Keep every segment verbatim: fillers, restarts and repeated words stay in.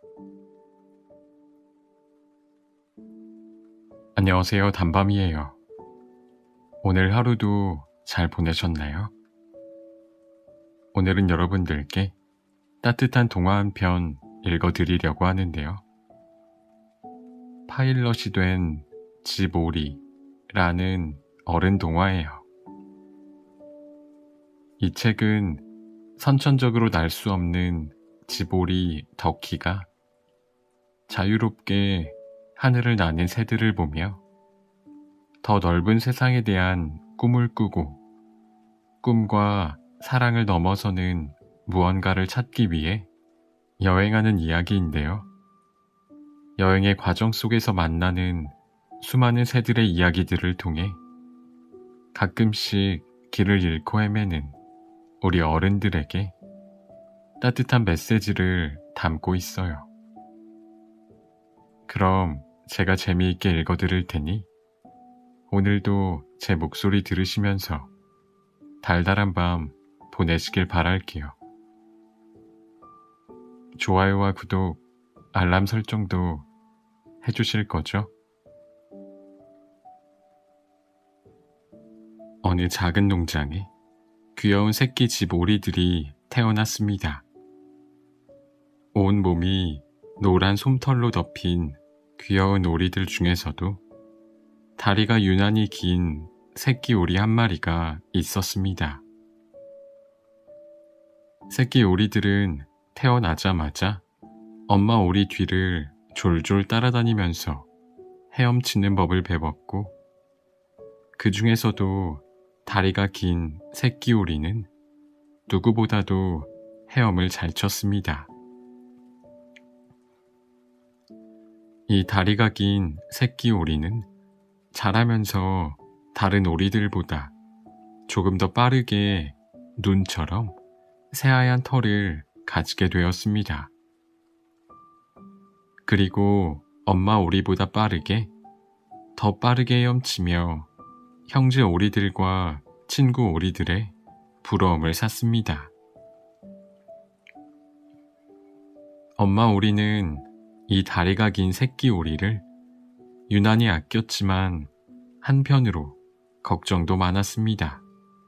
안녕하세요, 단밤이에요. 오늘 하루도 잘 보내셨나요? 오늘은 여러분들께 따뜻한 동화 한 편 읽어드리려고 하는데요. 파일럿이 된 지보리라는 어른 동화예요. 이 책은 선천적으로 날 수 없는 지보리 덕희가 자유롭게 하늘을 나는 새들을 보며 더 넓은 세상에 대한 꿈을 꾸고 꿈과 사랑을 넘어서는 무언가를 찾기 위해 여행하는 이야기인데요. 여행의 과정 속에서 만나는 수많은 새들의 이야기들을 통해 가끔씩 길을 잃고 헤매는 우리 어른들에게 따뜻한 메시지를 담고 있어요. 그럼 제가 재미있게 읽어드릴 테니 오늘도 제 목소리 들으시면서 달달한 밤 보내시길 바랄게요. 좋아요와 구독, 알람 설정도 해주실 거죠? 어느 작은 농장에 귀여운 새끼 지보리들이 태어났습니다. 온 몸이 노란 솜털로 덮인 귀여운 오리들 중에서도 다리가 유난히 긴 새끼 오리 한 마리가 있었습니다. 새끼 오리들은 태어나자마자 엄마 오리 뒤를 졸졸 따라다니면서 헤엄치는 법을 배웠고, 그 중에서도 다리가 긴 새끼 오리는 누구보다도 헤엄을 잘 쳤습니다. 이 다리가 긴 새끼 오리는 자라면서 다른 오리들보다 조금 더 빠르게 눈처럼 새하얀 털을 가지게 되었습니다. 그리고 엄마 오리보다 빠르게, 더 빠르게 헤엄치며 형제 오리들과 친구 오리들의 부러움을 샀습니다. 엄마 오리는 이 다리가 긴 새끼 오리를 유난히 아꼈지만 한편으로 걱정도 많았습니다.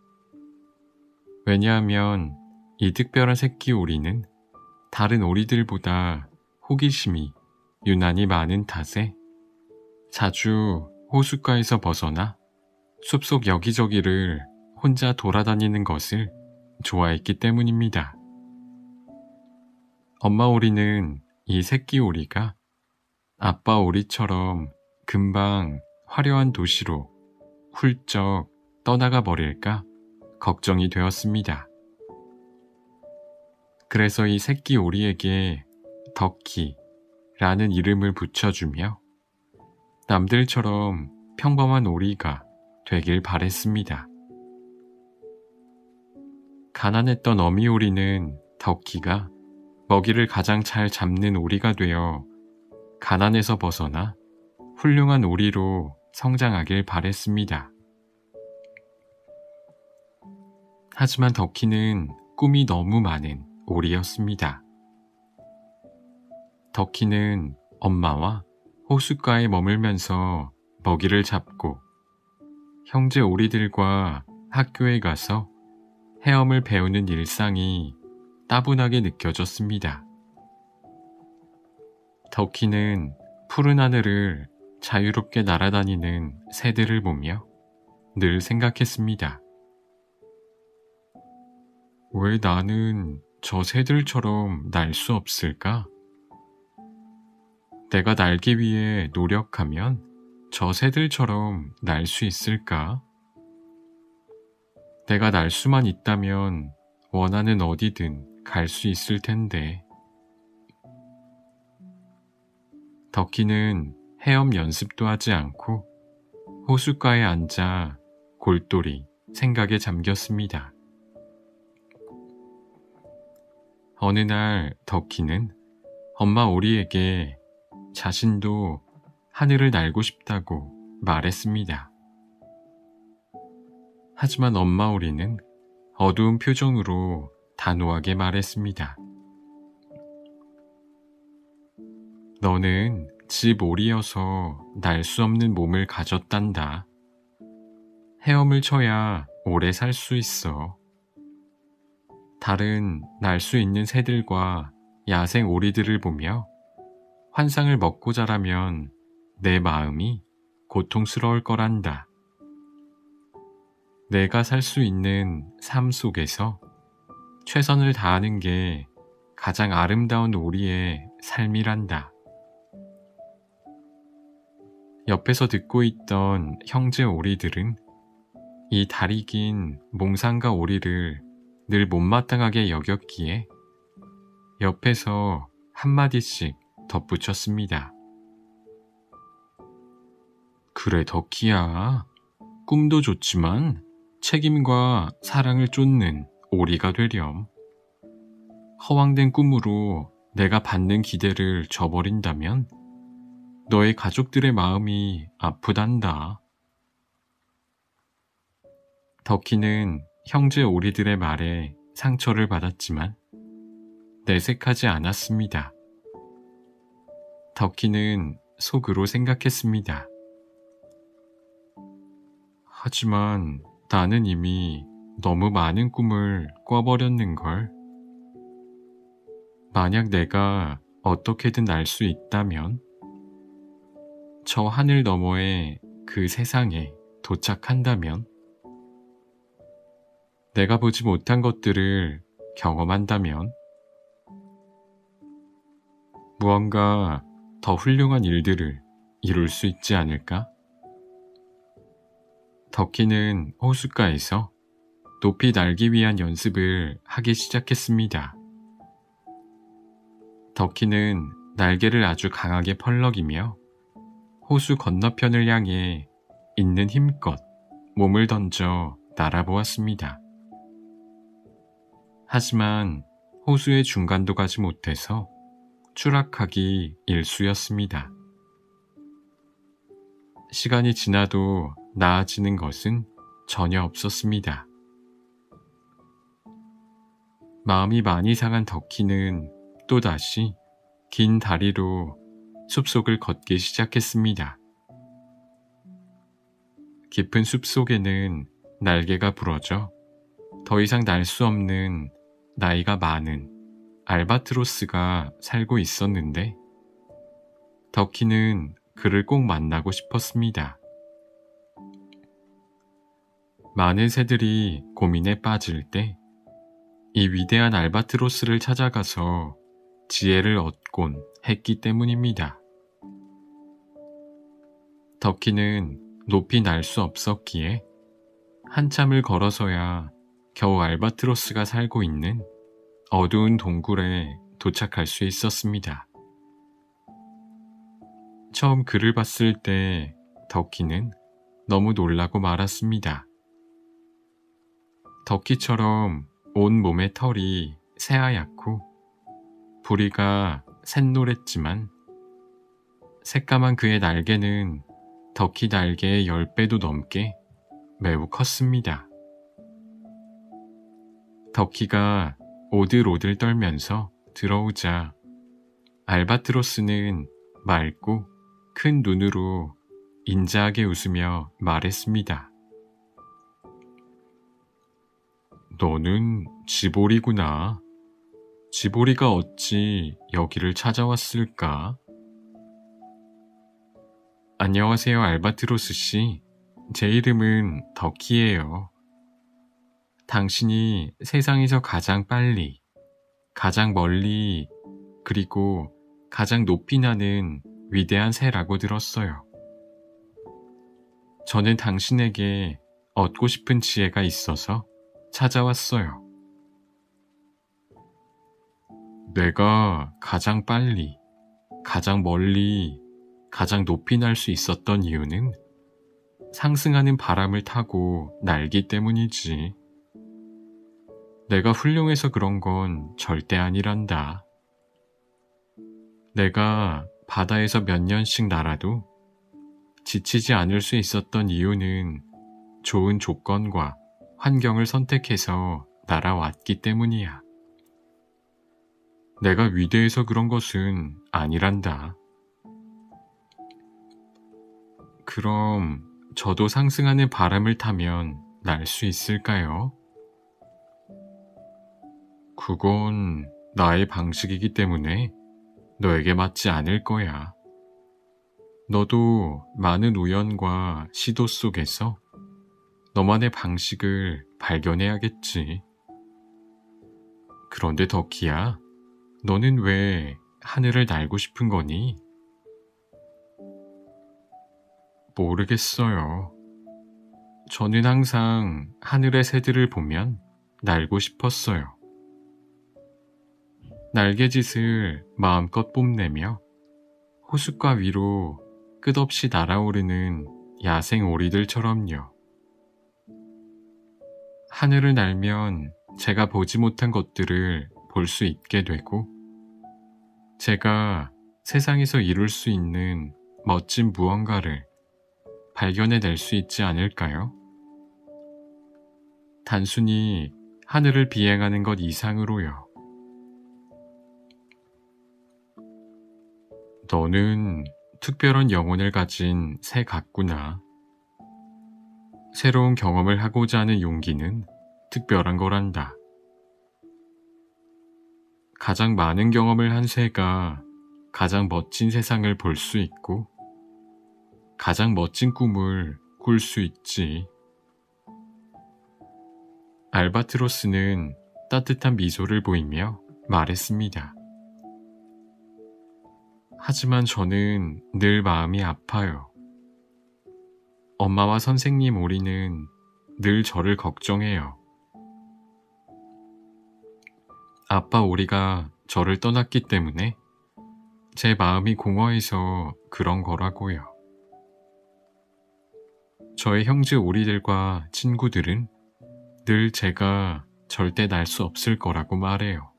왜냐하면 이 특별한 새끼 오리는 다른 오리들보다 호기심이 유난히 많은 탓에 자주 호숫가에서 벗어나 숲속 여기저기를 혼자 돌아다니는 것을 좋아했기 때문입니다. 엄마 오리는 이 새끼 오리가 아빠 오리처럼 금방 화려한 도시로 훌쩍 떠나가 버릴까 걱정이 되었습니다. 그래서 이 새끼 오리에게 덕희라는 이름을 붙여주며 남들처럼 평범한 오리가 되길 바랬습니다. 가난했던 어미 오리는 덕희가 먹이를 가장 잘 잡는 오리가 되어 가난에서 벗어나 훌륭한 오리로 성장하길 바랬습니다. 하지만 덕희는 꿈이 너무 많은 오리였습니다. 덕희는 엄마와 호숫가에 머물면서 먹이를 잡고 형제 오리들과 학교에 가서 헤엄을 배우는 일상이 따분하게 느껴졌습니다. 덕희는 푸른 하늘을 자유롭게 날아다니는 새들을 보며 늘 생각했습니다. 왜 나는 저 새들처럼 날 수 없을까? 내가 날기 위해 노력하면 저 새들처럼 날 수 있을까? 내가 날 수만 있다면 원하는 어디든 갈 수 있을 텐데. 덕희는 헤엄 연습도 하지 않고 호숫가에 앉아 골똘히 생각에 잠겼습니다. 어느 날 덕희는 엄마 오리에게 자신도 하늘을 날고 싶다고 말했습니다. 하지만 엄마 오리는 어두운 표정으로 단호하게 말했습니다. 너는 집 오리여서 날 수 없는 몸을 가졌단다. 헤엄을 쳐야 오래 살 수 있어. 다른 날 수 있는 새들과 야생 오리들을 보며 환상을 먹고 자라면 내 마음이 고통스러울 거란다. 내가 살 수 있는 삶 속에서 최선을 다하는 게 가장 아름다운 오리의 삶이란다. 옆에서 듣고 있던 형제 오리들은 이 다리 긴 몽상가 오리를 늘 못마땅하게 여겼기에 옆에서 한마디씩 덧붙였습니다. 그래 덕희야, 꿈도 좋지만 책임과 사랑을 쫓는 오리가 되렴. 허황된 꿈으로 내가 받는 기대를 저버린다면 너의 가족들의 마음이 아프단다. 덕희는 형제 오리들의 말에 상처를 받았지만 내색하지 않았습니다. 덕희는 속으로 생각했습니다. 하지만 나는 이미 너무 많은 꿈을 꿔버렸는걸. 만약 내가 어떻게든 날 수 있다면 저 하늘 너머의 그 세상에 도착한다면 내가 보지 못한 것들을 경험한다면 무언가 더 훌륭한 일들을 이룰 수 있지 않을까? 덕희는 호숫가에서 높이 날기 위한 연습을 하기 시작했습니다. 덕희는 날개를 아주 강하게 펄럭이며 호수 건너편을 향해 있는 힘껏 몸을 던져 날아보았습니다. 하지만 호수의 중간도 가지 못해서 추락하기 일쑤였습니다. 시간이 지나도 나아지는 것은 전혀 없었습니다. 마음이 많이 상한 덕희는 또다시 긴 다리로 숲속을 걷기 시작했습니다. 깊은 숲속에는 날개가 부러져 더 이상 날 수 없는 나이가 많은 알바트로스가 살고 있었는데 덕희는 그를 꼭 만나고 싶었습니다. 많은 새들이 고민에 빠질 때 이 위대한 알바트로스를 찾아가서 지혜를 얻곤 했기 때문입니다. 덕희는 높이 날 수 없었기에 한참을 걸어서야 겨우 알바트로스가 살고 있는 어두운 동굴에 도착할 수 있었습니다. 처음 그를 봤을 때 덕희는 너무 놀라고 말았습니다. 덕희처럼 온 몸의 털이 새하얗고 부리가 샛노랬지만 새까만 그의 날개는 덕희 날개의 열 배도 넘게 매우 컸습니다. 덕희가 오들오들 떨면서 들어오자 알바트로스는 맑고 큰 눈으로 인자하게 웃으며 말했습니다. 너는 지보리구나. 지보리가 어찌 여기를 찾아왔을까? 안녕하세요, 알바트로스 씨. 제 이름은 덕희예요. 당신이 세상에서 가장 빨리, 가장 멀리, 그리고 가장 높이 나는 위대한 새라고 들었어요. 저는 당신에게 얻고 싶은 지혜가 있어서 찾아왔어요. 내가 가장 빨리, 가장 멀리, 가장 높이 날 수 있었던 이유는 상승하는 바람을 타고 날기 때문이지. 내가 훌륭해서 그런 건 절대 아니란다. 내가 바다에서 몇 년씩 날아도 지치지 않을 수 있었던 이유는 좋은 조건과 환경을 선택해서 날아왔기 때문이야. 내가 위대해서 그런 것은 아니란다. 그럼 저도 상승하는 바람을 타면 날 수 있을까요? 그건 나의 방식이기 때문에 너에게 맞지 않을 거야. 너도 많은 우연과 시도 속에서 너만의 방식을 발견해야겠지. 그런데 덕희야, 너는 왜 하늘을 날고 싶은 거니? 모르겠어요. 저는 항상 하늘의 새들을 보면 날고 싶었어요. 날개짓을 마음껏 뽐내며 호숫가 위로 끝없이 날아오르는 야생 오리들처럼요. 하늘을 날면 제가 보지 못한 것들을 볼 수 있게 되고, 제가 세상에서 이룰 수 있는 멋진 무언가를 발견해낼 수 있지 않을까요? 단순히 하늘을 비행하는 것 이상으로요. 너는 특별한 영혼을 가진 새 같구나. 새로운 경험을 하고자 하는 용기는 특별한 거란다. 가장 많은 경험을 한 새가 가장 멋진 세상을 볼 수 있고 가장 멋진 꿈을 꿀 수 있지. 알바트로스는 따뜻한 미소를 보이며 말했습니다. 하지만 저는 늘 마음이 아파요. 엄마와 선생님 오리는 늘 저를 걱정해요. 아빠 오리가 저를 떠났기 때문에 제 마음이 공허해서 그런 거라고요. 저의 형제 오리들과 친구들은 늘 제가 절대 날 수 없을 거라고 말해요.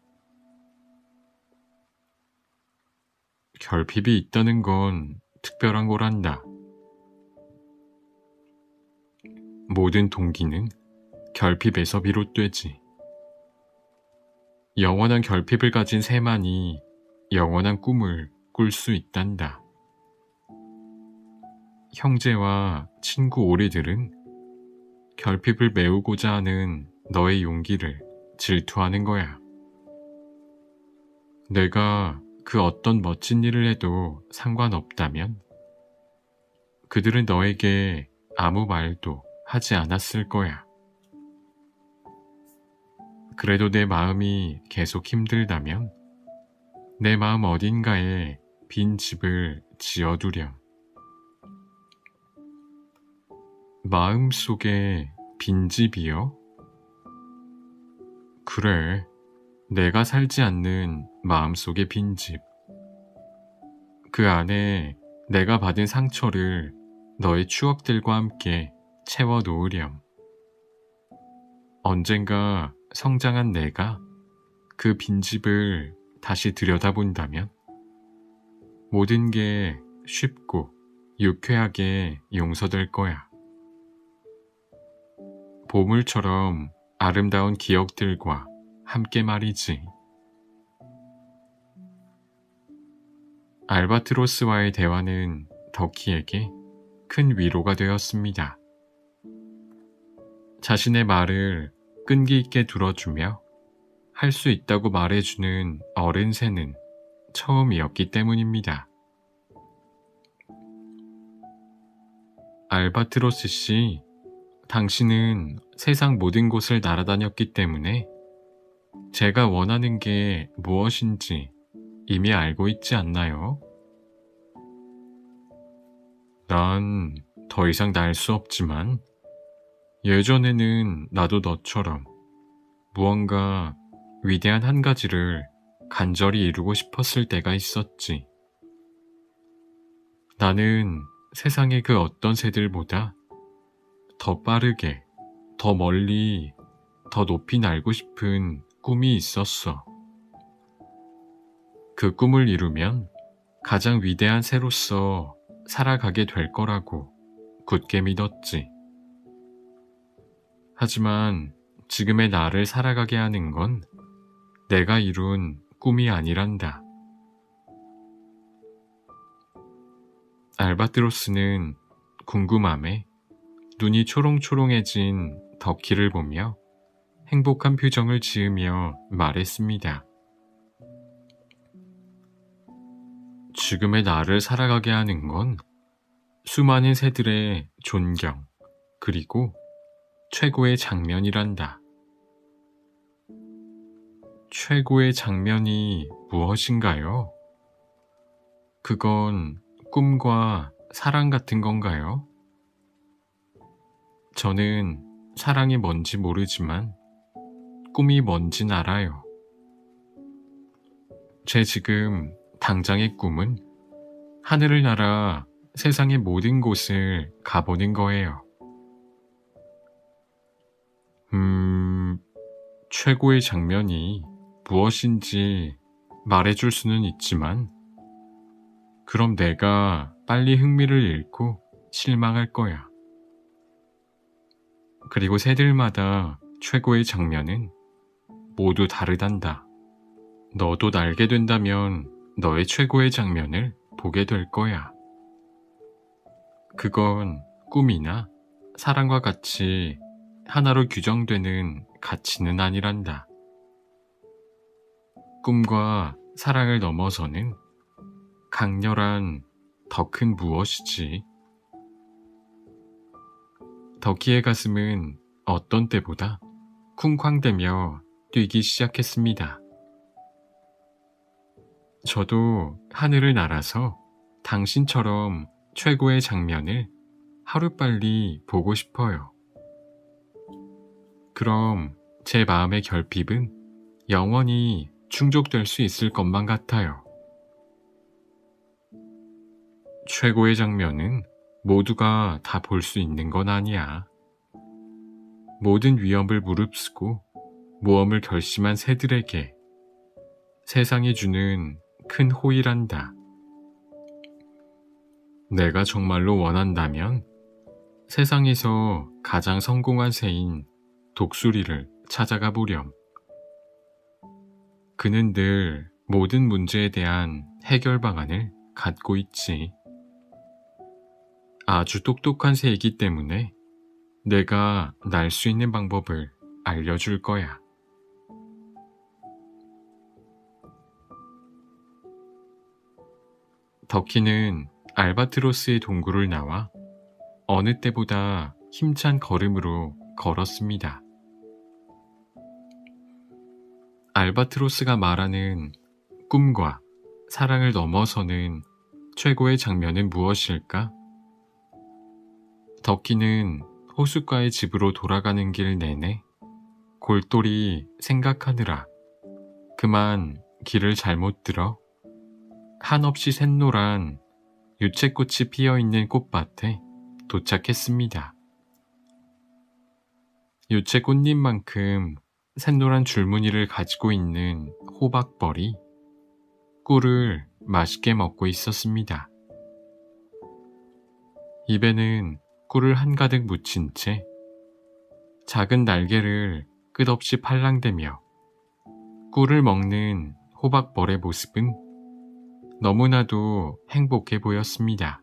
결핍이 있다는 건 특별한 거란다. 모든 동기는 결핍에서 비롯되지. 영원한 결핍을 가진 새만이 영원한 꿈을 꿀 수 있단다. 형제와 친구 오리들은 결핍을 메우고자 하는 너의 용기를 질투하는 거야. 내가 그 어떤 멋진 일을 해도 상관없다면 그들은 너에게 아무 말도 하지 않았을 거야. 그래도 내 마음이 계속 힘들다면 내 마음 어딘가에 빈 집을 지어두렴. 마음속에 빈집이요? 그래, 내가 살지 않는 마음속의 빈집. 그 안에 내가 받은 상처를 너의 추억들과 함께 채워놓으렴. 언젠가 성장한 내가 그 빈집을 다시 들여다본다면 모든 게 쉽고 유쾌하게 용서될 거야. 보물처럼 아름다운 기억들과 함께 말이지. 알바트로스와의 대화는 덕희에게 큰 위로가 되었습니다. 자신의 말을 끈기 있게 들어주며 할 수 있다고 말해주는 어른 새는 처음이었기 때문입니다. 알바트로스 씨, 당신은 세상 모든 곳을 날아다녔기 때문에 제가 원하는 게 무엇인지 이미 알고 있지 않나요? 난 더 이상 날 수 없지만 예전에는 나도 너처럼 무언가 위대한 한 가지를 간절히 이루고 싶었을 때가 있었지. 나는 세상의 그 어떤 새들보다 더 빠르게, 더 멀리, 더 높이 날고 싶은 꿈이 있었어. 그 꿈을 이루면 가장 위대한 새로서 살아가게 될 거라고 굳게 믿었지. 하지만 지금의 나를 살아가게 하는 건 내가 이룬 꿈이 아니란다. 알바트로스는 궁금함에 눈이 초롱초롱해진 덕희를 보며 행복한 표정을 지으며 말했습니다. 지금의 나를 살아가게 하는 건 수많은 새들의 존경, 그리고 최고의 장면이란다. 최고의 장면이 무엇인가요? 그건 꿈과 사랑 같은 건가요? 저는 사랑이 뭔지 모르지만 꿈이 뭔진 알아요. 제 지금 당장의 꿈은 하늘을 날아 세상의 모든 곳을 가보는 거예요. 음, 최고의 장면이 무엇인지 말해줄 수는 있지만 그럼 내가 빨리 흥미를 잃고 실망할 거야. 그리고 새들마다 최고의 장면은 모두 다르단다. 너도 날게 된다면 너의 최고의 장면을 보게 될 거야. 그건 꿈이나 사랑과 같이 하나로 규정되는 가치는 아니란다. 꿈과 사랑을 넘어서는 강렬한 더 큰 무엇이지. 덕희의 가슴은 어떤 때보다 쿵쾅대며 뛰기 시작했습니다. 저도 하늘을 날아서 당신처럼 최고의 장면을 하루빨리 보고 싶어요. 그럼 제 마음의 결핍은 영원히 충족될 수 있을 것만 같아요. 최고의 장면은 모두가 다 볼 수 있는 건 아니야. 모든 위험을 무릅쓰고 모험을 결심한 새들에게 세상이 주는 큰 호의란다. 내가 정말로 원한다면 세상에서 가장 성공한 새인 독수리를 찾아가 보렴. 그는 늘 모든 문제에 대한 해결 방안을 갖고 있지. 아주 똑똑한 새이기 때문에 내가 날 수 있는 방법을 알려줄 거야. 덕희는 알바트로스의 동굴을 나와 어느 때보다 힘찬 걸음으로 걸었습니다. 알바트로스가 말하는 꿈과 사랑을 넘어서는 최고의 장면은 무엇일까? 덕희는 호숫가의 집으로 돌아가는 길 내내 골똘히 생각하느라 그만 길을 잘못 들어 한없이 샛노란 유채꽃이 피어있는 꽃밭에 도착했습니다. 유채 꽃잎만큼 샛노란 줄무늬를 가지고 있는 호박벌이 꿀을 맛있게 먹고 있었습니다. 입에는 꿀을 한가득 묻힌 채 작은 날개를 끝없이 팔랑대며 꿀을 먹는 호박벌의 모습은 너무나도 행복해 보였습니다.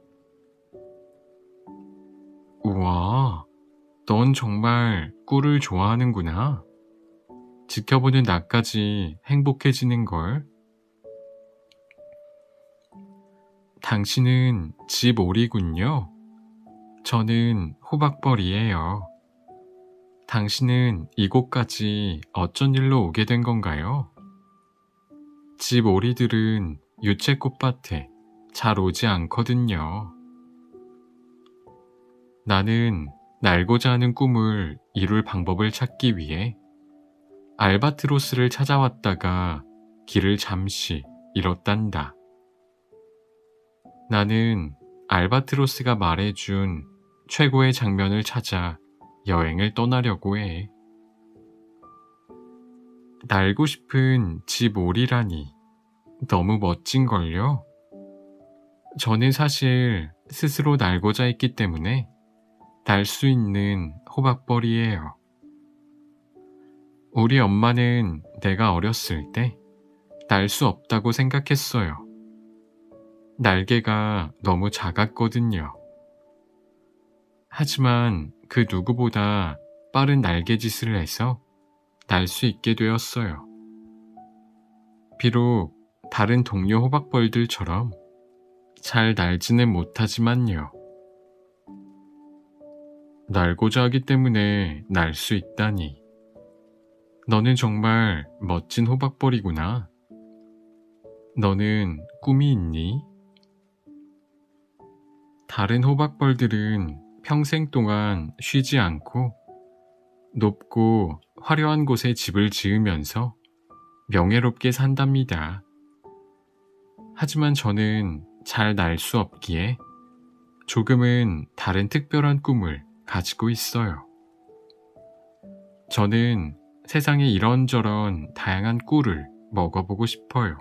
우와, 넌 정말 꿀을 좋아하는구나. 지켜보는 나까지 행복해지는걸. 당신은 집 오리군요. 저는 호박벌이에요. 당신은 이곳까지 어쩐 일로 오게 된 건가요? 집 오리들은 유채꽃밭에 잘 오지 않거든요. 나는 날고자 하는 꿈을 이룰 방법을 찾기 위해 알바트로스를 찾아왔다가 길을 잠시 잃었단다. 나는 알바트로스가 말해준 최고의 장면을 찾아 여행을 떠나려고 해. 날고 싶은 집 오리라니 너무 멋진걸요? 저는 사실 스스로 날고자 했기 때문에 날 수 있는 호박벌이에요. 우리 엄마는 내가 어렸을 때 날 수 없다고 생각했어요. 날개가 너무 작았거든요. 하지만 그 누구보다 빠른 날개짓을 해서 날 수 있게 되었어요. 비록 다른 동료 호박벌들처럼 잘 날지는 못하지만요. 날고자 하기 때문에 날 수 있다니. 너는 정말 멋진 호박벌이구나. 너는 꿈이 있니? 다른 호박벌들은 평생 동안 쉬지 않고 높고 화려한 곳에 집을 지으면서 명예롭게 산답니다. 하지만 저는 잘 날 수 없기에 조금은 다른 특별한 꿈을 가지고 있어요. 저는 세상에 이런저런 다양한 꿀을 먹어보고 싶어요.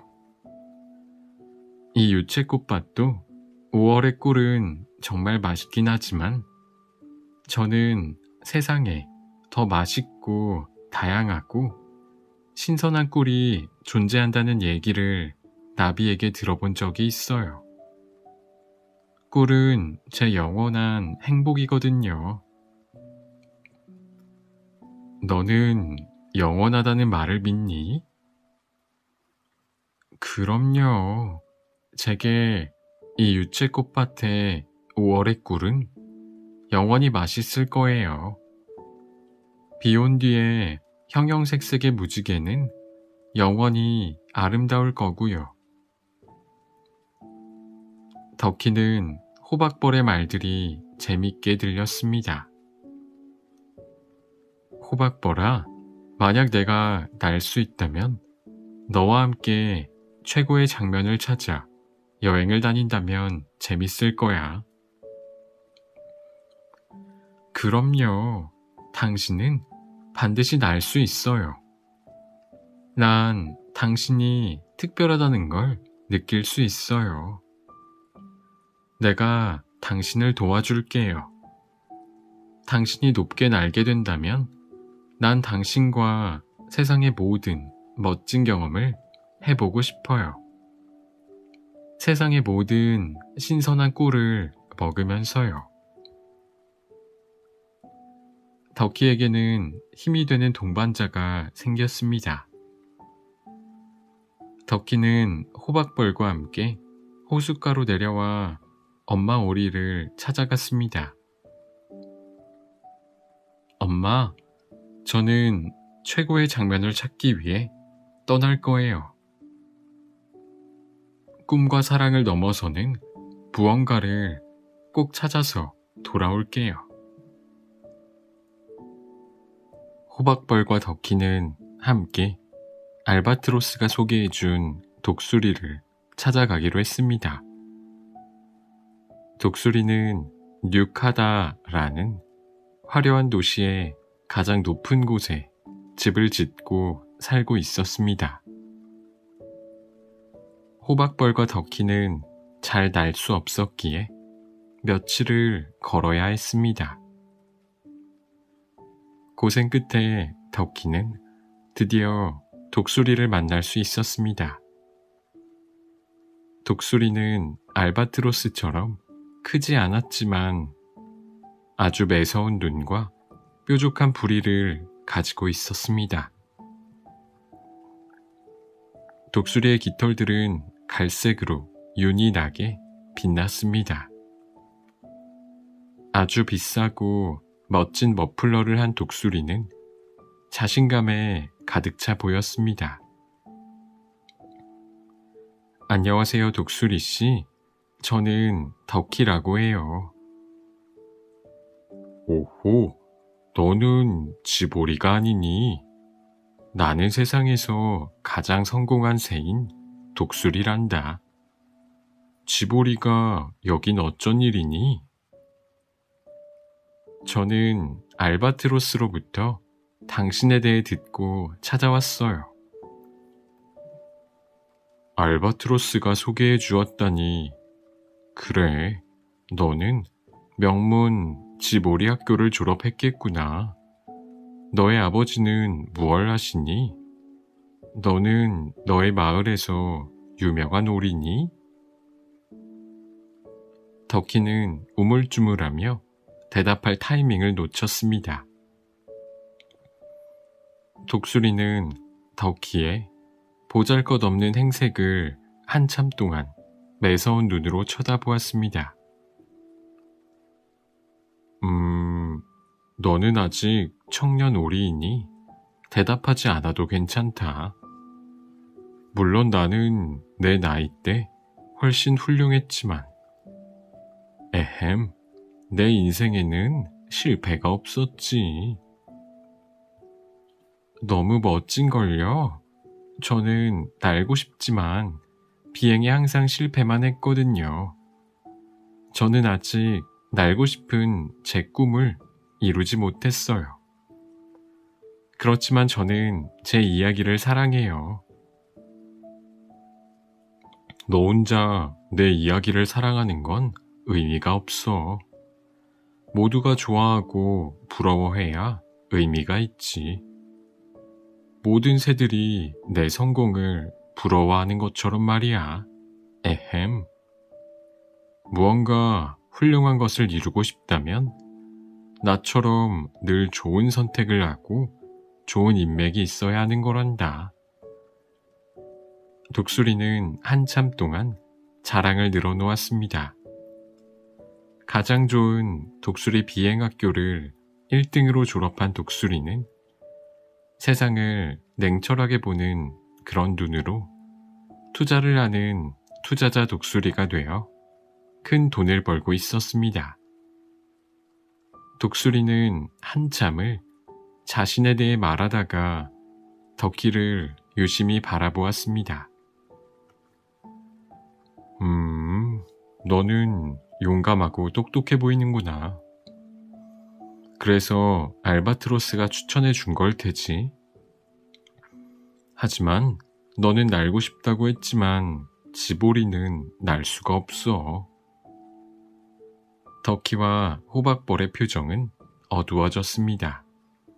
이 유채꽃밭도 오월의 꿀은 정말 맛있긴 하지만 저는 세상에 더 맛있고 다양하고 신선한 꿀이 존재한다는 얘기를 나비에게 들어본 적이 있어요. 꿀은 제 영원한 행복이거든요. 너는 영원하다는 말을 믿니? 그럼요. 제게 이 유채꽃밭의 오월의 꿀은 영원히 맛있을 거예요. 비 온 뒤에 형형색색의 무지개는 영원히 아름다울 거고요. 덕희는 호박벌의 말들이 재밌게 들렸습니다. 호박벌아, 만약 내가 날 수 있다면 너와 함께 최고의 장면을 찾아 여행을 다닌다면 재밌을 거야. 그럼요. 당신은 반드시 날 수 있어요. 난 당신이 특별하다는 걸 느낄 수 있어요. 내가 당신을 도와줄게요. 당신이 높게 날게 된다면 난 당신과 세상의 모든 멋진 경험을 해보고 싶어요. 세상의 모든 신선한 꿀을 먹으면서요. 덕희에게는 힘이 되는 동반자가 생겼습니다. 덕희는 호박벌과 함께 호숫가로 내려와 엄마 오리를 찾아갔습니다. 엄마, 저는 최고의 장면을 찾기 위해 떠날 거예요. 꿈과 사랑을 넘어서는 무언가를 꼭 찾아서 돌아올게요. 호박벌과 덕희는 함께 알바트로스가 소개해준 독수리를 찾아가기로 했습니다. 독수리는 뉴카다라는 화려한 도시의 가장 높은 곳에 집을 짓고 살고 있었습니다. 호박벌과 덕희는 잘 날 수 없었기에 며칠을 걸어야 했습니다. 고생 끝에 덕희는 드디어 독수리를 만날 수 있었습니다. 독수리는 알바트로스처럼 크지 않았지만 아주 매서운 눈과 뾰족한 부리를 가지고 있었습니다. 독수리의 깃털들은 갈색으로 윤이 나게 빛났습니다. 아주 비싸고 멋진 머플러를 한 독수리는 자신감에 가득 차 보였습니다. 안녕하세요, 독수리씨. 저는 덕희라고 해요. 오호, 너는 지보리가 아니니? 나는 세상에서 가장 성공한 새인 독수리란다. 지보리가 여긴 어쩐 일이니? 저는 알바트로스로부터 당신에 대해 듣고 찾아왔어요. 알바트로스가 소개해 주었다니. 그래, 너는 명문 지보리 학교를 졸업했겠구나. 너의 아버지는 무얼 하시니? 너는 너의 마을에서 유명한 오리니? 덕희는 우물쭈물하며 대답할 타이밍을 놓쳤습니다. 독수리는 덕희의 보잘것없는 행색을 한참 동안 매서운 눈으로 쳐다보았습니다. 음, 너는 아직 청년오리이니 대답하지 않아도 괜찮다. 물론 나는 내 나이 때 훨씬 훌륭했지만, 에헴, 내 인생에는 실패가 없었지. 너무 멋진걸요? 저는 날고 싶지만 비행에 항상 실패만 했거든요. 저는 아직 날고 싶은 제 꿈을 이루지 못했어요. 그렇지만 저는 제 이야기를 사랑해요. 너 혼자 내 이야기를 사랑하는 건 의미가 없어. 모두가 좋아하고 부러워해야 의미가 있지. 모든 새들이 내 성공을 부러워하는 것처럼 말이야. 에헴. 무언가 훌륭한 것을 이루고 싶다면 나처럼 늘 좋은 선택을 하고 좋은 인맥이 있어야 하는 거란다. 독수리는 한참 동안 자랑을 늘어놓았습니다. 가장 좋은 독수리 비행학교를 일 등으로 졸업한 독수리는 세상을 냉철하게 보는 그런 눈으로 투자를 하는 투자자 독수리가 되어 큰 돈을 벌고 있었습니다. 독수리는 한참을 자신에 대해 말하다가 덕희를 유심히 바라보았습니다. 음, 너는 용감하고 똑똑해 보이는구나. 그래서 알바트로스가 추천해 준 걸 테지. 하지만 너는 날고 싶다고 했지만 지보리는 날 수가 없어. 덕희와 호박벌의 표정은 어두워졌습니다.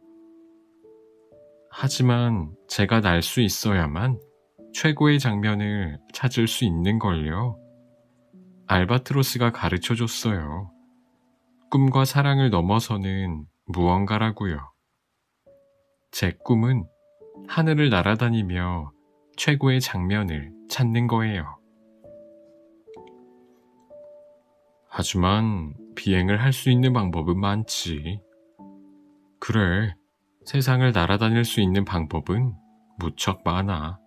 하지만 제가 날 수 있어야만 최고의 장면을 찾을 수 있는 걸요. 알바트로스가 가르쳐줬어요. 꿈과 사랑을 넘어서는 무언가라고요. 제 꿈은 하늘을 날아다니며 최고의 장면을 찾는 거예요. 하지만 비행을 할 수 있는 방법은 많지. 그래, 세상을 날아다닐 수 있는 방법은 무척 많아.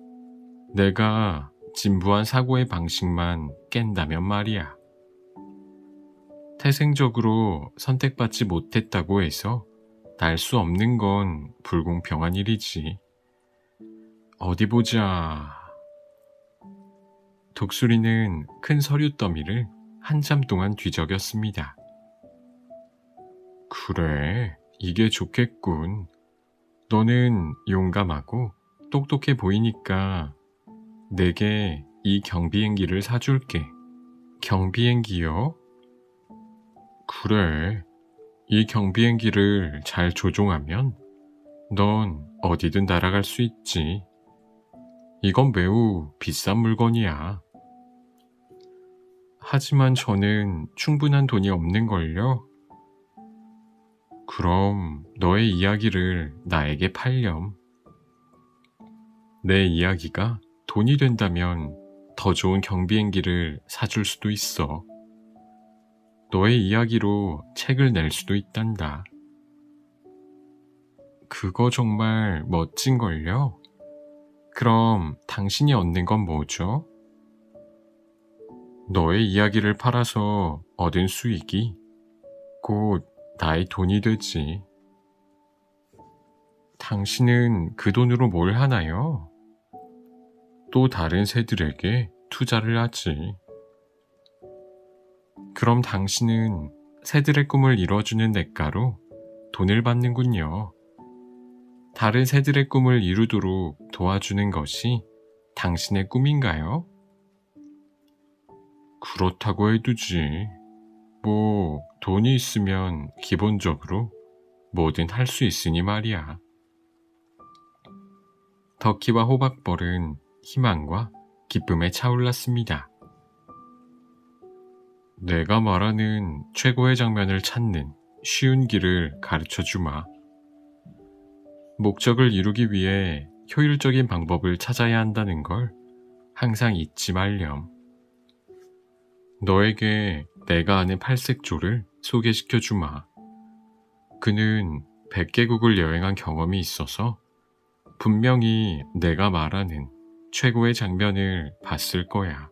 내가 진부한 사고의 방식만 깬다면 말이야. 태생적으로 선택받지 못했다고 해서 날 수 없는 건 불공평한 일이지. 어디 보자. 독수리는 큰 서류 더미를 한참 동안 뒤적였습니다. 그래, 이게 좋겠군. 너는 용감하고 똑똑해 보이니까 내게 이 경비행기를 사줄게. 경비행기요? 그래, 이 경비행기를 잘 조종하면 넌 어디든 날아갈 수 있지. 이건 매우 비싼 물건이야. 하지만 저는 충분한 돈이 없는걸요? 그럼 너의 이야기를 나에게 팔렴. 내 이야기가 돈이 된다면 더 좋은 경비행기를 사줄 수도 있어. 너의 이야기로 책을 낼 수도 있단다. 그거 정말 멋진걸요? 그럼 당신이 얻는 건 뭐죠? 너의 이야기를 팔아서 얻은 수익이 곧 나의 돈이 되지. 당신은 그 돈으로 뭘 하나요? 또 다른 새들에게 투자를 하지. 그럼 당신은 새들의 꿈을 이뤄주는 대가로 돈을 받는군요. 다른 새들의 꿈을 이루도록 도와주는 것이 당신의 꿈인가요? 그렇다고 해두지. 뭐 돈이 있으면 기본적으로 뭐든 할 수 있으니 말이야. 덕희와 호박벌은 희망과 기쁨에 차올랐습니다. 내가 말하는 최고의 장면을 찾는 쉬운 길을 가르쳐 주마. 목적을 이루기 위해 효율적인 방법을 찾아야 한다는 걸 항상 잊지 말렴. 너에게 내가 아는 팔색조를 소개시켜 주마. 그는 백 개국을 여행한 경험이 있어서 분명히 내가 말하는 최고의 장면을 봤을 거야.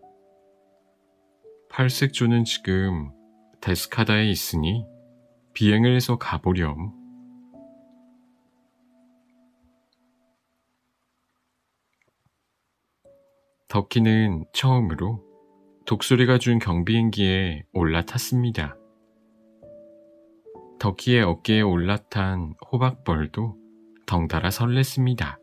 팔색조는 지금 데스카다에 있으니 비행을 해서 가보렴. 덕키는 처음으로 독수리가 준 경비행기에 올라탔습니다. 덕키의 어깨에 올라탄 호박벌도 덩달아 설렜습니다.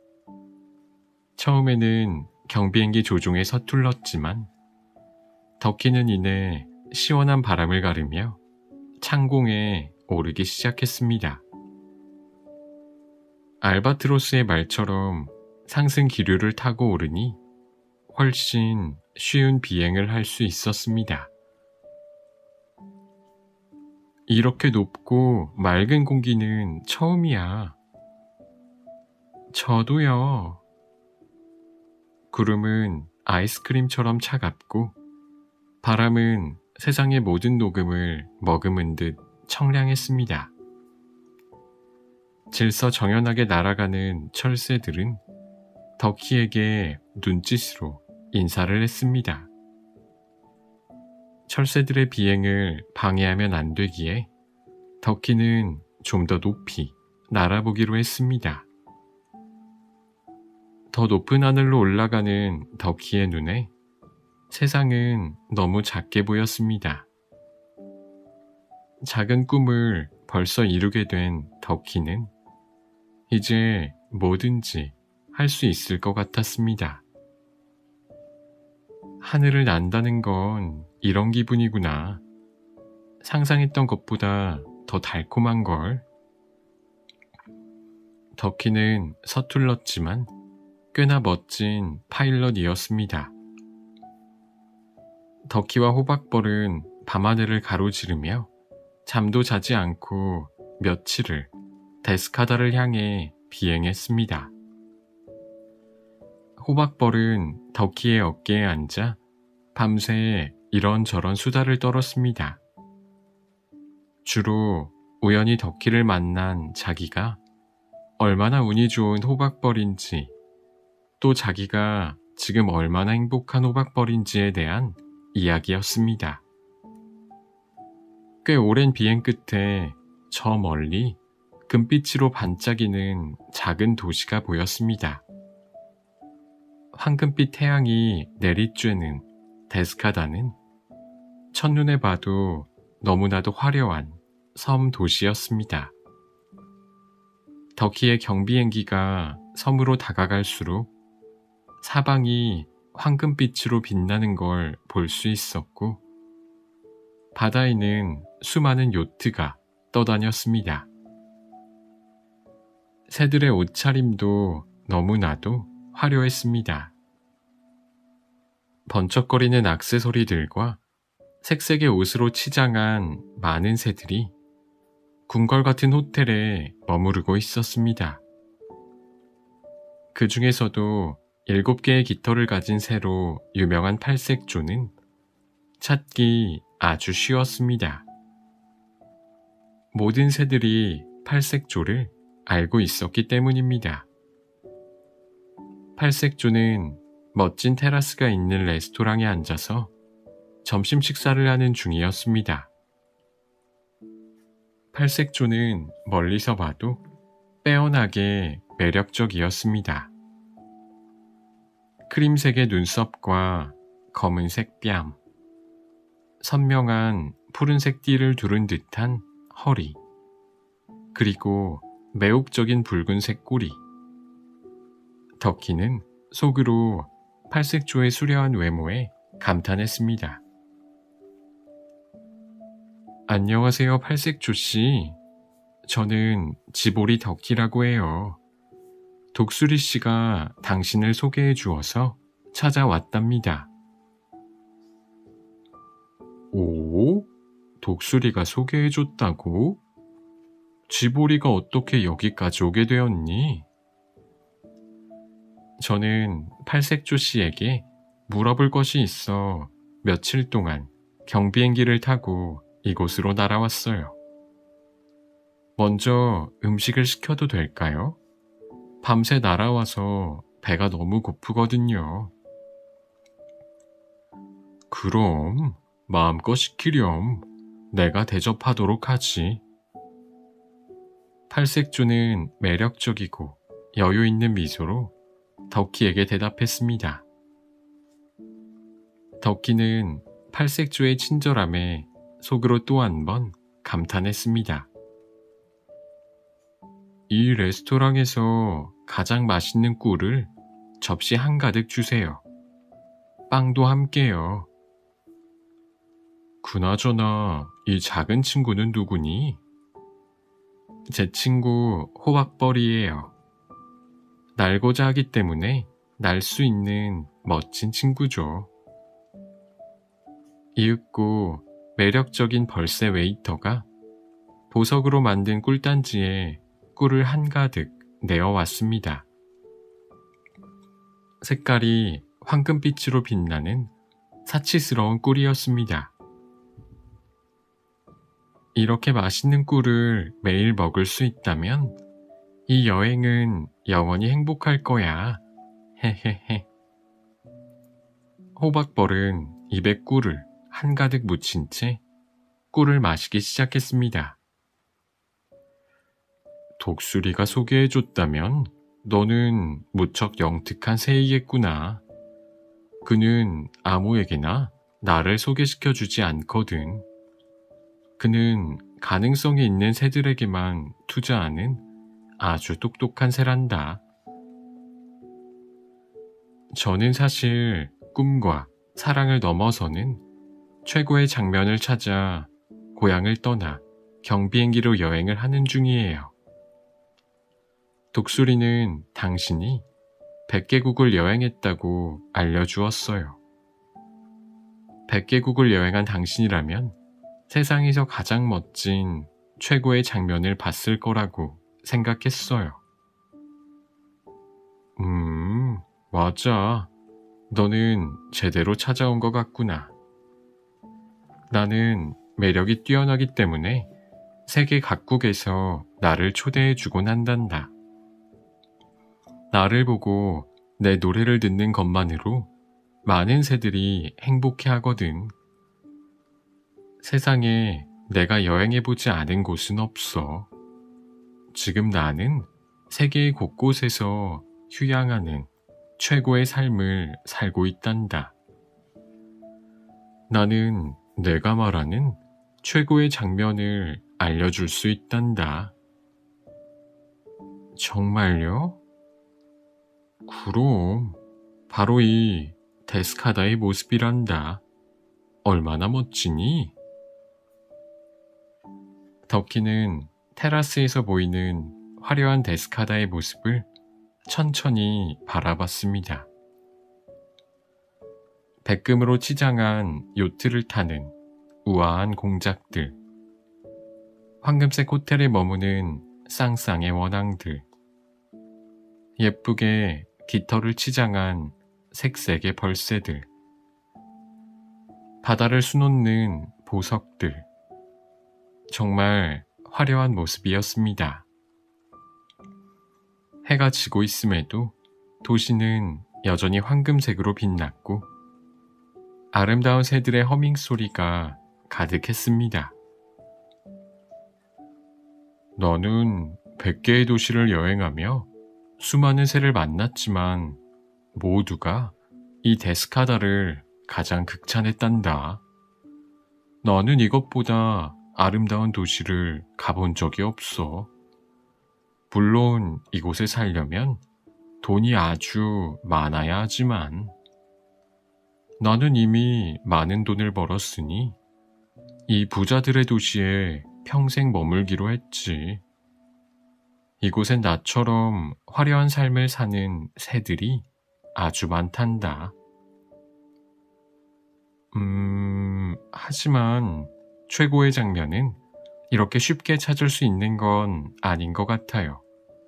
처음에는 경비행기 조종에 서툴렀지만 덕키는 이내 시원한 바람을 가르며 창공에 오르기 시작했습니다. 알바트로스의 말처럼 상승 기류를 타고 오르니 훨씬 쉬운 비행을 할 수 있었습니다. 이렇게 높고 맑은 공기는 처음이야. 저도요. 구름은 아이스크림처럼 차갑고 바람은 세상의 모든 녹음을 머금은 듯 청량했습니다. 질서정연하게 날아가는 철새들은 덕키에게 눈짓으로 인사를 했습니다. 철새들의 비행을 방해하면 안 되기에 덕키는 좀 더 높이 날아보기로 했습니다. 더 높은 하늘로 올라가는 덕키의 눈에 세상은 너무 작게 보였습니다. 작은 꿈을 벌써 이루게 된 덕키는 이제 뭐든지 할 수 있을 것 같았습니다. 하늘을 난다는 건 이런 기분이구나. 상상했던 것보다 더 달콤한 걸. 덕키는 서툴렀지만 꽤나 멋진 파일럿이었습니다. 덕키와 호박벌은 밤하늘을 가로지르며 잠도 자지 않고 며칠을 데스카다를 향해 비행했습니다. 호박벌은 덕키의 어깨에 앉아 밤새 이런저런 수다를 떨었습니다. 주로 우연히 덕키를 만난 자기가 얼마나 운이 좋은 호박벌인지, 또 자기가 지금 얼마나 행복한 호박벌인지에 대한 이야기였습니다. 꽤 오랜 비행 끝에 저 멀리 금빛으로 반짝이는 작은 도시가 보였습니다. 황금빛 태양이 내리쬐는 데스카다는 첫눈에 봐도 너무나도 화려한 섬 도시였습니다. 덕키의 경비행기가 섬으로 다가갈수록 사방이 황금빛으로 빛나는 걸 볼 수 있었고 바다에는 수많은 요트가 떠다녔습니다. 새들의 옷차림도 너무나도 화려했습니다. 번쩍거리는 액세서리들과 색색의 옷으로 치장한 많은 새들이 궁궐 같은 호텔에 머무르고 있었습니다. 그 중에서도 일곱 개의 깃털을 가진 새로 유명한 팔색조는 찾기 아주 쉬웠습니다. 모든 새들이 팔색조를 알고 있었기 때문입니다. 팔색조는 멋진 테라스가 있는 레스토랑에 앉아서 점심 식사를 하는 중이었습니다. 팔색조는 멀리서 봐도 빼어나게 매력적이었습니다. 크림색의 눈썹과 검은색 뺨, 선명한 푸른색 띠를 두른 듯한 허리, 그리고 매혹적인 붉은색 꼬리. 덕키는 속으로 팔색조의 수려한 외모에 감탄했습니다. 안녕하세요, 팔색조씨. 저는 지보리 덕키라고 해요. 독수리씨가 당신을 소개해 주어서 찾아왔답니다. 오? 독수리가 소개해줬다고? 쥐보리가 어떻게 여기까지 오게 되었니? 저는 팔색조 씨에게 물어볼 것이 있어 며칠 동안 경비행기를 타고 이곳으로 날아왔어요. 먼저 음식을 시켜도 될까요? 밤새 날아와서 배가 너무 고프거든요. 그럼 마음껏 시키렴. 내가 대접하도록 하지. 팔색조는 매력적이고 여유 있는 미소로 덕희에게 대답했습니다. 덕희는 팔색조의 친절함에 속으로 또 한 번 감탄했습니다. 이 레스토랑에서 가장 맛있는 꿀을 접시 한가득 주세요. 빵도 함께요. 그나저나 이 작은 친구는 누구니? 제 친구 호박벌이에요. 날고자 하기 때문에 날 수 있는 멋진 친구죠. 이윽고 매력적인 벌새 웨이터가 보석으로 만든 꿀단지에 꿀을 한가득 내어왔습니다. 색깔이 황금빛으로 빛나는 사치스러운 꿀이었습니다. 이렇게 맛있는 꿀을 매일 먹을 수 있다면 이 여행은 영원히 행복할 거야. 헤헤헤. 호박벌은 입에 꿀을 한가득 묻힌 채 꿀을 마시기 시작했습니다. 독수리가 소개해줬다면 너는 무척 영특한 새이겠구나. 그는 아무에게나 나를 소개시켜주지 않거든. 그는 가능성이 있는 새들에게만 투자하는 아주 똑똑한 새란다. 저는 사실 꿈과 사랑을 넘어서는 최고의 장면을 찾아 고향을 떠나 경비행기로 여행을 하는 중이에요. 독수리는 당신이 백 개국을 여행했다고 알려주었어요. 백 개국을 여행한 당신이라면 세상에서 가장 멋진 최고의 장면을 봤을 거라고 생각했어요. 음, 맞아. 너는 제대로 찾아온 것 같구나. 나는 매력이 뛰어나기 때문에 세계 각국에서 나를 초대해주곤 한단다. 나를 보고 내 노래를 듣는 것만으로 많은 새들이 행복해하거든. 세상에 내가 여행해보지 않은 곳은 없어. 지금 나는 세계 곳곳에서 휴양하는 최고의 삶을 살고 있단다. 나는 내가 말하는 최고의 장면을 알려줄 수 있단다. 정말요? 그럼 바로 이 데스카다의 모습이란다. 얼마나 멋지니? 덕희는 테라스에서 보이는 화려한 데스카다의 모습을 천천히 바라봤습니다. 백금으로 치장한 요트를 타는 우아한 공작들, 황금색 호텔에 머무는 쌍쌍의 원앙들, 예쁘게 깃털을 치장한 색색의 벌새들, 바다를 수놓는 보석들, 정말 화려한 모습이었습니다. 해가 지고 있음에도 도시는 여전히 황금색으로 빛났고 아름다운 새들의 허밍 소리가 가득했습니다. 너는 백 개의 도시를 여행하며 수많은 새를 만났지만 모두가 이 데스카다를 가장 극찬했단다. 너는 이것보다 아름다운 도시를 가본 적이 없어. 물론 이곳에 살려면 돈이 아주 많아야 하지만 나는 이미 많은 돈을 벌었으니 이 부자들의 도시에 평생 머물기로 했지. 이곳엔 나처럼 화려한 삶을 사는 새들이 아주 많단다. 음, 하지만 최고의 장면은 이렇게 쉽게 찾을 수 있는 건 아닌 것 같아요.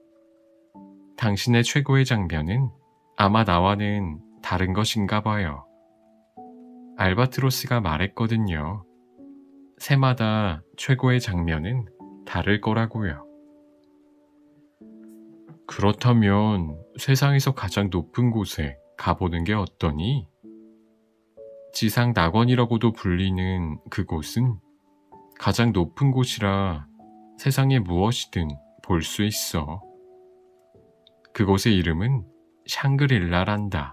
당신의 최고의 장면은 아마 나와는 다른 것인가 봐요. 알바트로스가 말했거든요. 새마다 최고의 장면은 다를 거라고요. 그렇다면 세상에서 가장 높은 곳에 가보는 게 어떠니? 지상 낙원이라고도 불리는 그곳은 가장 높은 곳이라 세상에 무엇이든 볼 수 있어. 그곳의 이름은 샹그릴라란다.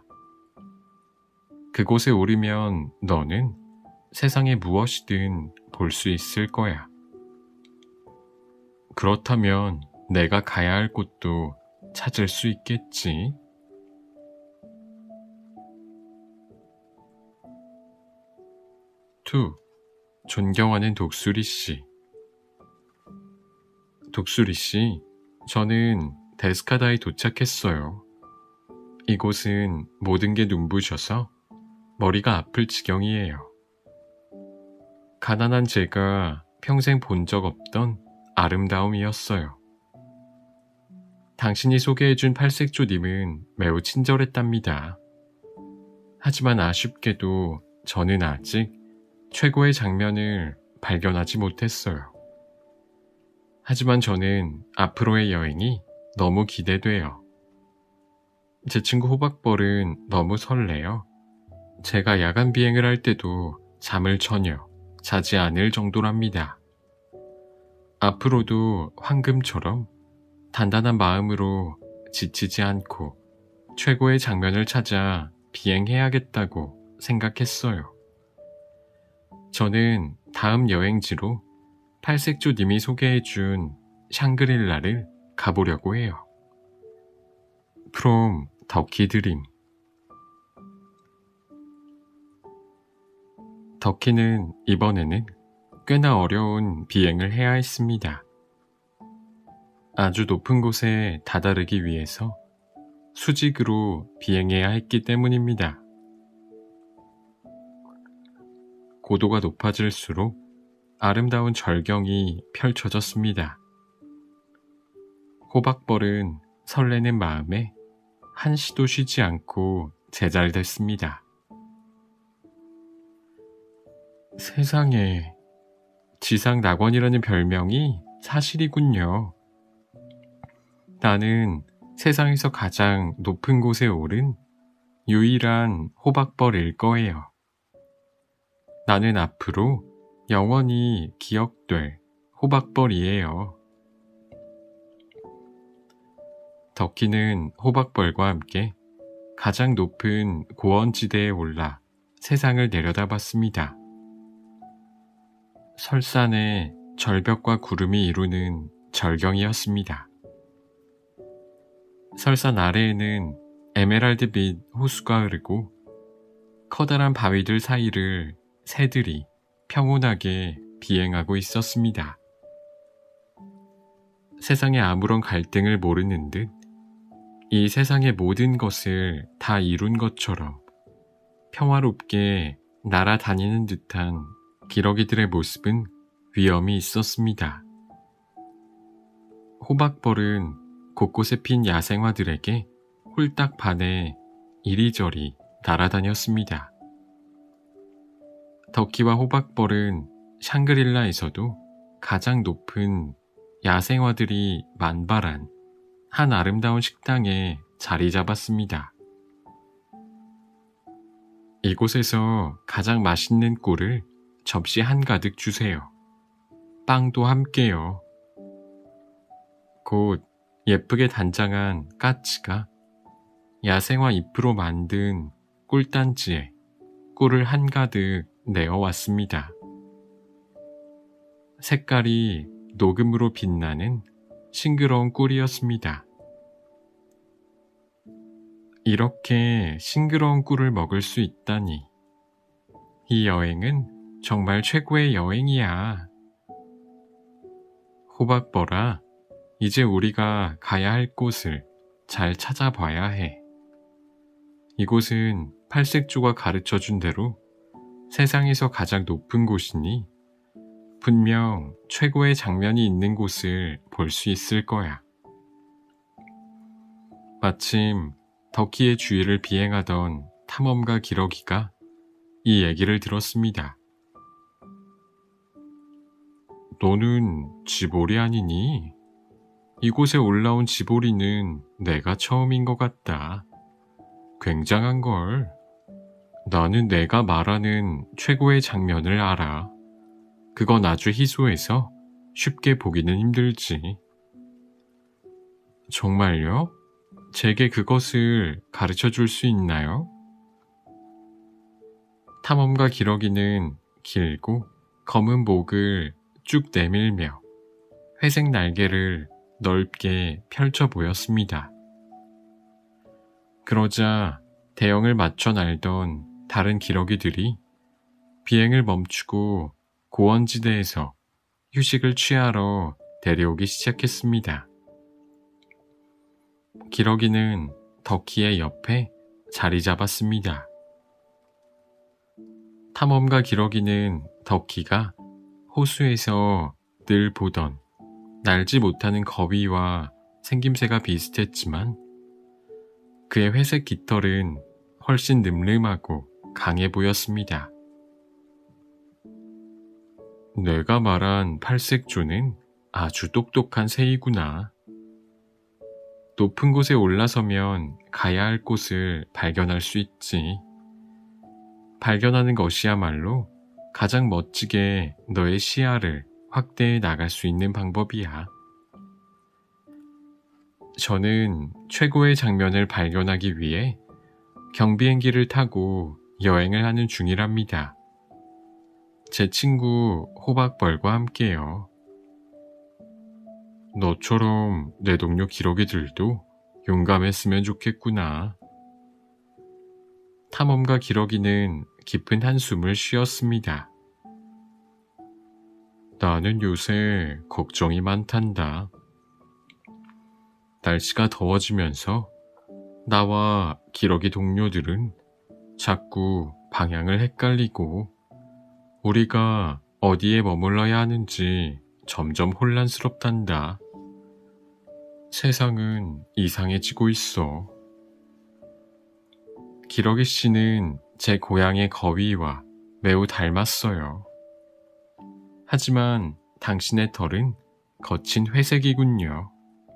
그곳에 오르면 너는 세상에 무엇이든 볼 수 있을 거야. 그렇다면 내가 가야 할 곳도 찾을 수 있겠지? 이. 존경하는 독수리 씨. 독수리 씨, 저는 데스카다에 도착했어요. 이곳은 모든 게 눈부셔서 머리가 아플 지경이에요. 가난한 제가 평생 본 적 없던 아름다움이었어요. 당신이 소개해준 팔색조님은 매우 친절했답니다. 하지만 아쉽게도 저는 아직 최고의 장면을 발견하지 못했어요. 하지만 저는 앞으로의 여행이 너무 기대돼요. 제 친구 호박벌은 너무 설레요. 제가 야간 비행을 할 때도 잠을 전혀 자지 않을 정도랍니다. 앞으로도 황금처럼 단단한 마음으로 지치지 않고 최고의 장면을 찾아 비행해야겠다고 생각했어요. 저는 다음 여행지로 팔색조님이 소개해준 샹그릴라를 가보려고 해요. From 더키 드림. 더키는 이번에는 꽤나 어려운 비행을 해야 했습니다. 아주 높은 곳에 다다르기 위해서 수직으로 비행해야 했기 때문입니다. 고도가 높아질수록 아름다운 절경이 펼쳐졌습니다. 호박벌은 설레는 마음에 한시도 쉬지 않고 제잘됐습니다. 세상에, 지상 낙원이라는 별명이 사실이군요. 나는 세상에서 가장 높은 곳에 오른 유일한 호박벌일 거예요. 나는 앞으로 영원히 기억될 호박벌이에요. 더키는 호박벌과 함께 가장 높은 고원지대에 올라 세상을 내려다봤습니다. 설산에 절벽과 구름이 이루는 절경이었습니다. 설산 아래에는 에메랄드빛 호수가 흐르고 커다란 바위들 사이를 새들이 평온하게 비행하고 있었습니다. 세상에 아무런 갈등을 모르는 듯 이 세상의 모든 것을 다 이룬 것처럼 평화롭게 날아다니는 듯한 기러기들의 모습은 위엄이 있었습니다. 호박벌은 곳곳에 핀 야생화들에게 홀딱 반해 이리저리 날아다녔습니다. 더키와 호박벌은 샹그릴라에서도 가장 높은 야생화들이 만발한 한 아름다운 식당에 자리 잡았습니다. 이곳에서 가장 맛있는 꿀을 접시 한가득 주세요. 빵도 함께요. 곧 예쁘게 단장한 까치가 야생화 잎으로 만든 꿀단지에 꿀을 한가득 내어왔습니다. 색깔이 녹음으로 빛나는 싱그러운 꿀이었습니다. 이렇게 싱그러운 꿀을 먹을 수 있다니. 이 여행은 정말 최고의 여행이야. 호박벌아, 이제 우리가 가야 할 곳을 잘 찾아봐야 해. 이곳은 팔색조가 가르쳐준 대로 세상에서 가장 높은 곳이니 분명 최고의 장면이 있는 곳을 볼 수 있을 거야. 마침 덕희의 주위를 비행하던 탐험가 기러기가 이 얘기를 들었습니다. 너는 지보리 아니니? 이곳에 올라온 지보리는 내가 처음인 것 같다. 굉장한걸. 나는 내가 말하는 최고의 장면을 알아. 그건 아주 희소해서 쉽게 보기는 힘들지. 정말요? 제게 그것을 가르쳐 줄 수 있나요? 탐험가 기러기는 길고 검은 목을 쭉 내밀며 회색 날개를 넓게 펼쳐 보였습니다. 그러자 대형을 맞춰 날던 다른 기러기들이 비행을 멈추고 고원지대에서 휴식을 취하러 데려오기 시작했습니다. 기러기는 덕희의 옆에 자리 잡았습니다. 탐험가 기러기는 덕희가 호수에서 늘 보던 날지 못하는 거위와 생김새가 비슷했지만 그의 회색 깃털은 훨씬 늠름하고 강해 보였습니다. 내가 말한 팔색조는 아주 똑똑한 새이구나. 높은 곳에 올라서면 가야 할 곳을 발견할 수 있지. 발견하는 것이야말로 가장 멋지게 너의 시야를 확대해 나갈 수 있는 방법이야. 저는 최고의 장면을 발견하기 위해 경비행기를 타고 여행을 하는 중이랍니다. 제 친구 호박벌과 함께요. 너처럼 내 동료 기러기들도 용감했으면 좋겠구나. 탐험가 기러기는 깊은 한숨을 쉬었습니다. 나는 요새 걱정이 많단다. 날씨가 더워지면서 나와 기러기 동료들은 자꾸 방향을 헷갈리고 우리가 어디에 머물러야 하는지 점점 혼란스럽단다. 세상은 이상해지고 있어. 기러기 씨는 제 고향의 거위와 매우 닮았어요. 하지만 당신의 털은 거친 회색이군요.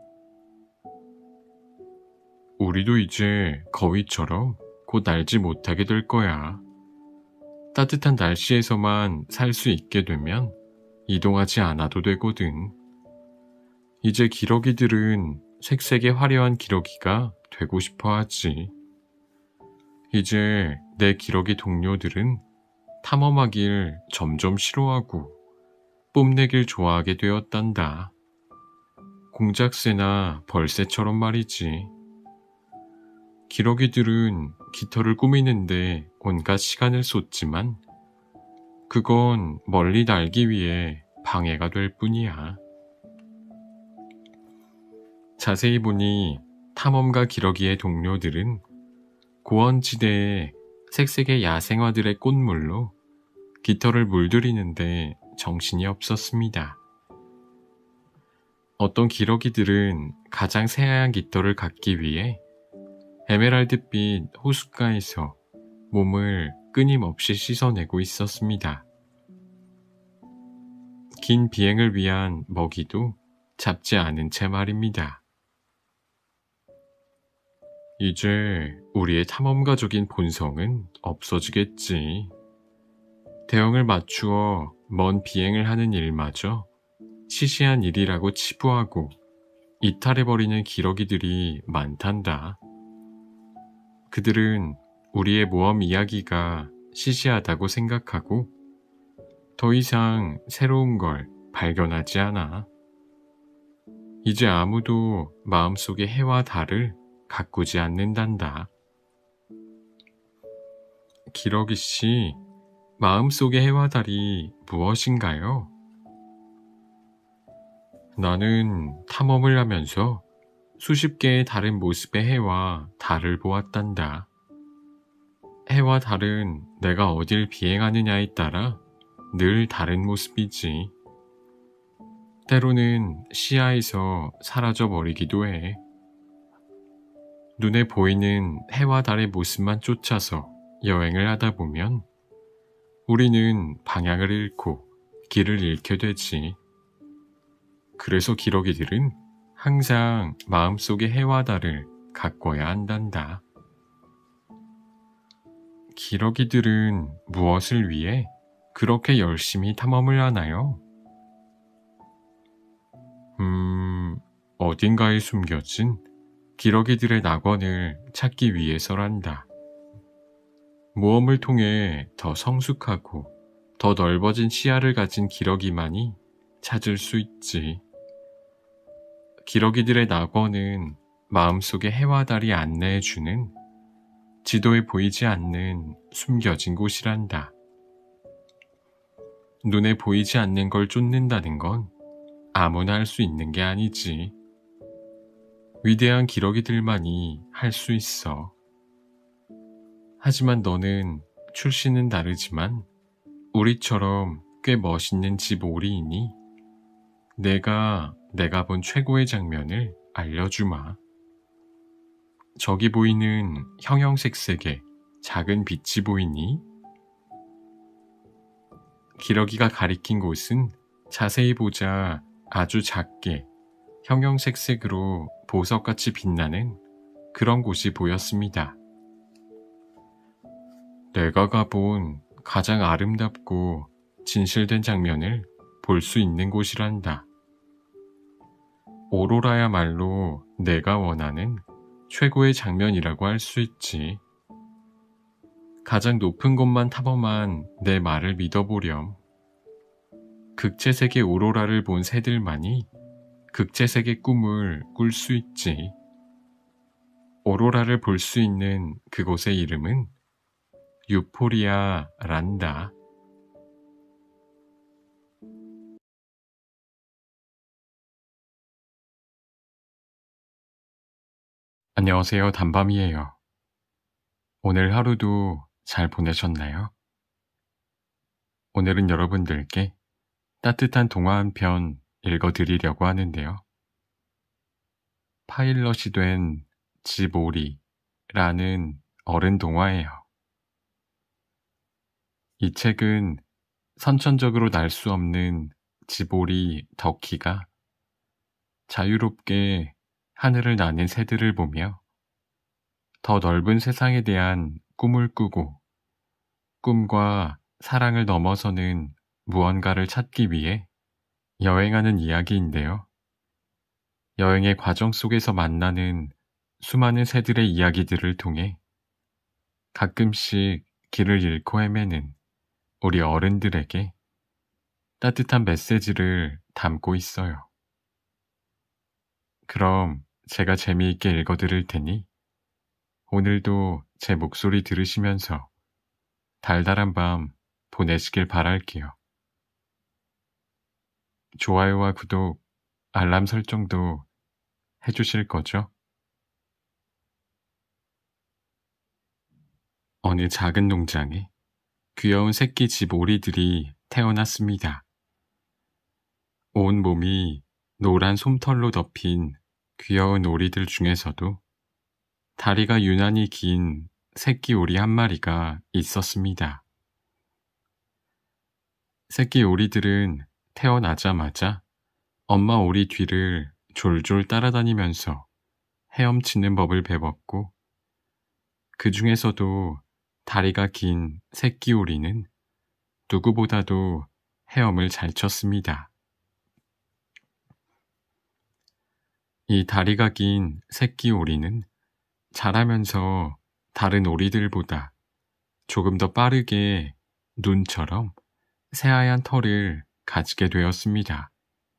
우리도 이제 거위처럼 곧 날지 못하게 될 거야. 따뜻한 날씨에서만 살 수 있게 되면 이동하지 않아도 되거든. 이제 기러기들은 색색의 화려한 기러기가 되고 싶어 하지. 이제 내 기러기 동료들은 탐험하길 점점 싫어하고 뽐내길 좋아하게 되었단다. 공작새나 벌새처럼 말이지. 기러기들은 깃털을 꾸미는데 온갖 시간을 쏟지만 그건 멀리 날기 위해 방해가 될 뿐이야. 자세히 보니 탐험가 기러기의 동료들은 고원지대의 색색의 야생화들의 꽃물로 깃털을 물들이는데 정신이 없었습니다. 어떤 기러기들은 가장 새하얀 깃털을 갖기 위해 에메랄드빛 호숫가에서 몸을 끊임없이 씻어내고 있었습니다. 긴 비행을 위한 먹이도 잡지 않은 채 말입니다. 이제 우리의 탐험가적인 본성은 없어지겠지. 대형을 맞추어 먼 비행을 하는 일마저 시시한 일이라고 치부하고 이탈해버리는 기러기들이 많단다. 그들은 우리의 모험 이야기가 시시하다고 생각하고 더 이상 새로운 걸 발견하지 않아. 이제 아무도 마음속의 해와 달을 가꾸지 않는단다. 기러기 씨, 마음속의 해와 달이 무엇인가요? 나는 탐험을 하면서 수십 개의 다른 모습의 해와 달을 보았단다. 해와 달은 내가 어딜 비행하느냐에 따라 늘 다른 모습이지. 때로는 시야에서 사라져버리기도 해. 눈에 보이는 해와 달의 모습만 쫓아서 여행을 하다 보면 우리는 방향을 잃고 길을 잃게 되지. 그래서 기러기들은 항상 마음속에 해와 달을 가꿔야 한단다. 기러기들은 무엇을 위해 그렇게 열심히 탐험을 하나요? 음, 어딘가에 숨겨진 기러기들의 낙원을 찾기 위해서란다. 모험을 통해 더 성숙하고 더 넓어진 시야를 가진 기러기만이 찾을 수 있지. 기러기들의 낙원은 마음속에 해와 달이 안내해주는 지도에 보이지 않는 숨겨진 곳이란다. 눈에 보이지 않는 걸 쫓는다는 건 아무나 할 수 있는 게 아니지. 위대한 기러기들만이 할 수 있어. 하지만 너는 출신은 다르지만 우리처럼 꽤 멋있는 집오리이니 내가 내가 본 최고의 장면을 알려주마. 저기 보이는 형형색색의 작은 빛이 보이니? 기러기가 가리킨 곳은 자세히 보자 아주 작게 형형색색으로 보석같이 빛나는 그런 곳이 보였습니다. 내가 가본 가장 아름답고 진실된 장면을 볼 수 있는 곳이란다. 오로라야말로 내가 원하는 최고의 장면이라고 할 수 있지. 가장 높은 곳만 탐험한 내 말을 믿어보렴. 극채색의 오로라를 본 새들만이 극채색의 꿈을 꿀 수 있지. 오로라를 볼 수 있는 그곳의 이름은 유포리아란다. 안녕하세요, 단밤이에요. 오늘 하루도 잘 보내셨나요? 오늘은 여러분들께 따뜻한 동화 한 편 읽어드리려고 하는데요. 파일럿이 된 집오리라는 어른 동화예요. 이 책은 선천적으로 날 수 없는 집오리 덕희가 자유롭게 하늘을 나는 새들을 보며 더 넓은 세상에 대한 꿈을 꾸고 꿈과 사랑을 넘어서는 무언가를 찾기 위해 여행하는 이야기인데요. 여행의 과정 속에서 만나는 수많은 새들의 이야기들을 통해 가끔씩 길을 잃고 헤매는 우리 어른들에게 따뜻한 메시지를 담고 있어요. 그럼 제가 재미있게 읽어드릴 테니 오늘도 제 목소리 들으시면서 달달한 밤 보내시길 바랄게요. 좋아요와 구독, 알람 설정도 해주실 거죠? 어느 작은 농장에 귀여운 새끼 집오리들이 태어났습니다. 온 몸이 노란 솜털로 덮인 귀여운 오리들 중에서도 다리가 유난히 긴 새끼 오리 한 마리가 있었습니다. 새끼 오리들은 태어나자마자 엄마 오리 뒤를 졸졸 따라다니면서 헤엄치는 법을 배웠고 그 중에서도 다리가 긴 새끼 오리는 누구보다도 헤엄을 잘 쳤습니다. 이 다리가 긴 새끼 오리는 자라면서 다른 오리들보다 조금 더 빠르게 눈처럼 새하얀 털을 가지게 되었습니다.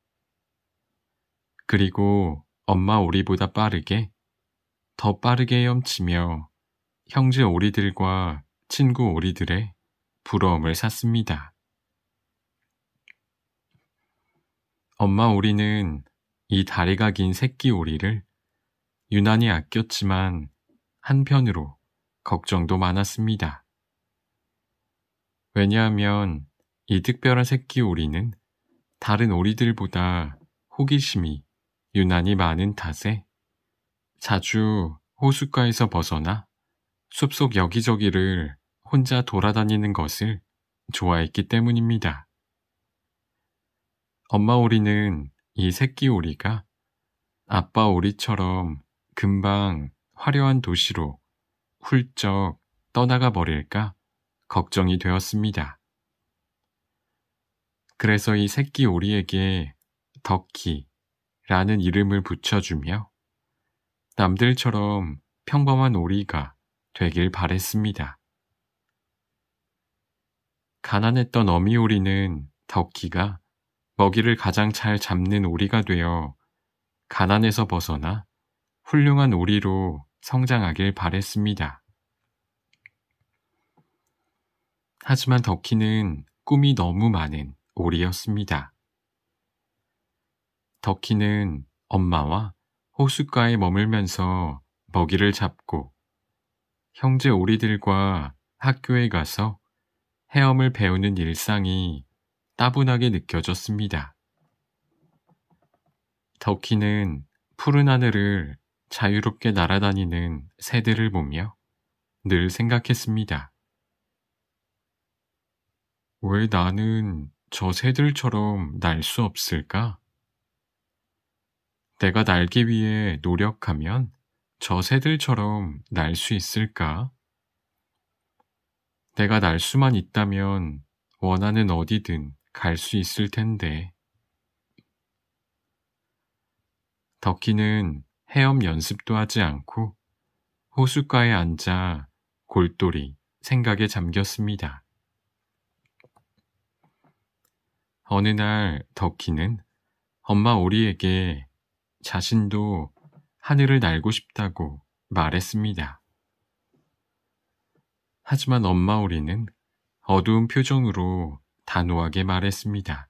그리고 엄마 오리보다 빠르게, 더 빠르게 헤엄치며 형제 오리들과 친구 오리들의 부러움을 샀습니다. 엄마 오리는 이 다리가 긴 새끼 오리를 유난히 아꼈지만 한편으로 걱정도 많았습니다. 왜냐하면 이 특별한 새끼 오리는 다른 오리들보다 호기심이 유난히 많은 탓에 자주 호숫가에서 벗어나 숲속 여기저기를 혼자 돌아다니는 것을 좋아했기 때문입니다. 엄마 오리는 이 새끼 오리가 아빠 오리처럼 금방 화려한 도시로 훌쩍 떠나가 버릴까 걱정이 되었습니다. 그래서 이 새끼 오리에게 덕키라는 이름을 붙여주며 남들처럼 평범한 오리가 되길 바랬습니다. 가난했던 어미 오리는 덕키가 먹이를 가장 잘 잡는 오리가 되어 가난에서 벗어나 훌륭한 오리로 성장하길 바랬습니다. 하지만 덕키는 꿈이 너무 많은 오리였습니다. 덕키는 엄마와 호숫가에 머물면서 먹이를 잡고 형제 오리들과 학교에 가서 헤엄을 배우는 일상이 따분하게 느껴졌습니다. 덕키는 푸른 하늘을 자유롭게 날아다니는 새들을 보며 늘 생각했습니다. 왜 나는 저 새들처럼 날 수 없을까? 내가 날기 위해 노력하면 저 새들처럼 날 수 있을까? 내가 날 수만 있다면 원하는 어디든 갈 수 있을 텐데. 덕키는 헤엄 연습도 하지 않고 호숫가에 앉아 골똘히 생각에 잠겼습니다. 어느 날 덕키는 엄마 오리에게 자신도 하늘을 날고 싶다고 말했습니다. 하지만 엄마 오리는 어두운 표정으로 단호하게 말했습니다.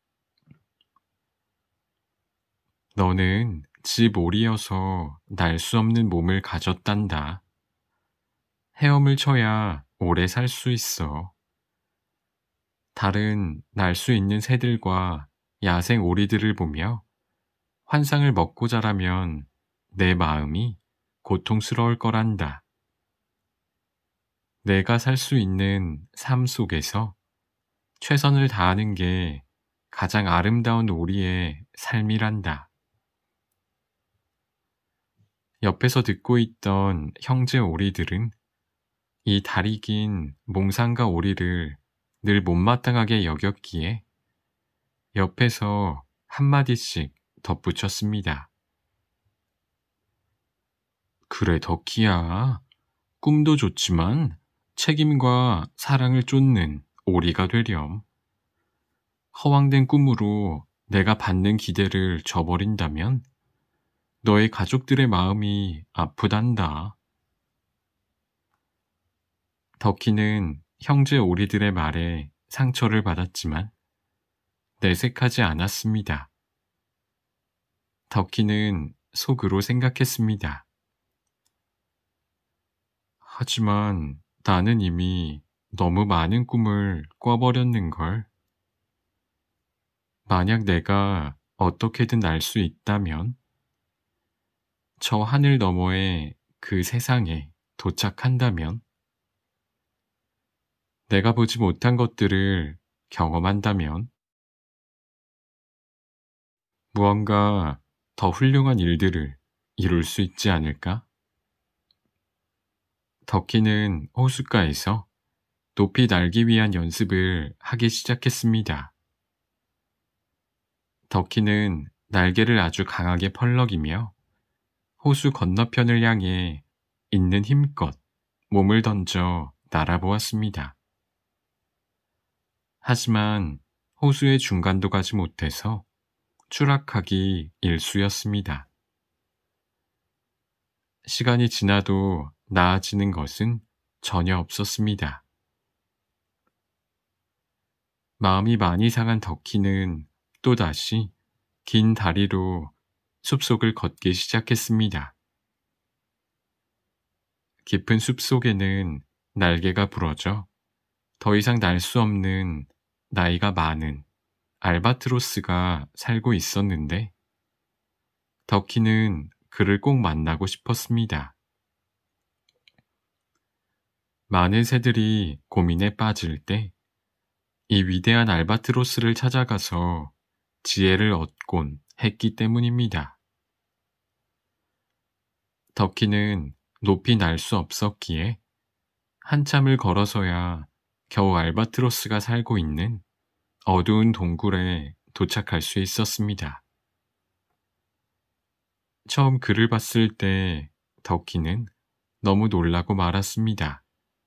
너는 집 오리여서 날 수 없는 몸을 가졌단다. 헤엄을 쳐야 오래 살 수 있어. 다른 날 수 있는 새들과 야생 오리들을 보며 환상을 먹고 자라면 내 마음이 고통스러울 거란다. 내가 살 수 있는 삶 속에서 최선을 다하는 게 가장 아름다운 오리의 삶이란다. 옆에서 듣고 있던 형제 오리들은 이 다리 긴 몽상가 오리를 늘 못마땅하게 여겼기에 옆에서 한마디씩 덧붙였습니다. 그래 덕키야, 꿈도 좋지만 책임과 사랑을 쫓는 오리가 되렴. 허황된 꿈으로 내가 받는 기대를 저버린다면 너의 가족들의 마음이 아프단다. 덕키는 형제 오리들의 말에 상처를 받았지만 내색하지 않았습니다. 덕키는 속으로 생각했습니다. 하지만 나는 이미 너무 많은 꿈을 꿔버렸는걸. 만약 내가 어떻게든 알 수 있다면 저 하늘 너머의 그 세상에 도착한다면 내가 보지 못한 것들을 경험한다면 무언가 더 훌륭한 일들을 이룰 수 있지 않을까? 덕키는 호숫가에서 높이 날기 위한 연습을 하기 시작했습니다. 덕키는 날개를 아주 강하게 펄럭이며 호수 건너편을 향해 있는 힘껏 몸을 던져 날아보았습니다. 하지만 호수의 중간도 가지 못해서 추락하기 일쑤였습니다. 시간이 지나도 나아지는 것은 전혀 없었습니다. 마음이 많이 상한 덕키는 또다시 긴 다리로 숲속을 걷기 시작했습니다. 깊은 숲속에는 날개가 부러져 더 이상 날 수 없는 나이가 많은 알바트로스가 살고 있었는데 덕키는 그를 꼭 만나고 싶었습니다. 많은 새들이 고민에 빠질 때 이 위대한 알바트로스를 찾아가서 지혜를 얻곤 했기 때문입니다. 덕키는 높이 날 수 없었기에 한참을 걸어서야 겨우 알바트로스가 살고 있는 어두운 동굴에 도착할 수 있었습니다. 처음 그를 봤을 때 덕키는 너무 놀라고 말았습니다.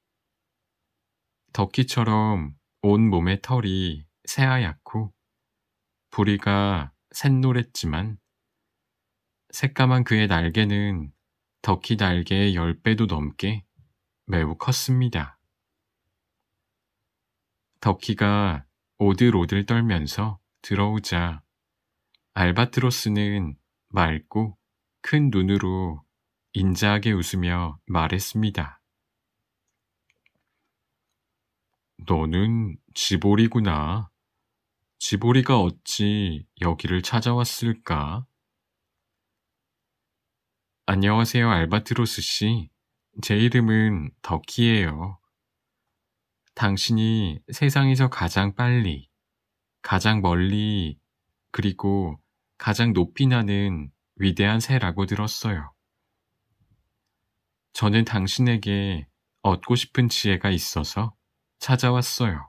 덕키처럼 온 몸의 털이 새하얗고 부리가 샛노랬지만 새까만 그의 날개는 덕키 날개의 열 배도 넘게 매우 컸습니다. 덕키가 오들오들 떨면서 들어오자 알바트로스는 맑고 큰 눈으로 인자하게 웃으며 말했습니다. 너는 지보리구나. 지보리가 어찌 여기를 찾아왔을까? 안녕하세요, 알바트로스 씨. 제 이름은 덕키예요. 당신이 세상에서 가장 빨리, 가장 멀리, 그리고 가장 높이 나는 위대한 새라고 들었어요. 저는 당신에게 얻고 싶은 지혜가 있어서 찾아왔어요.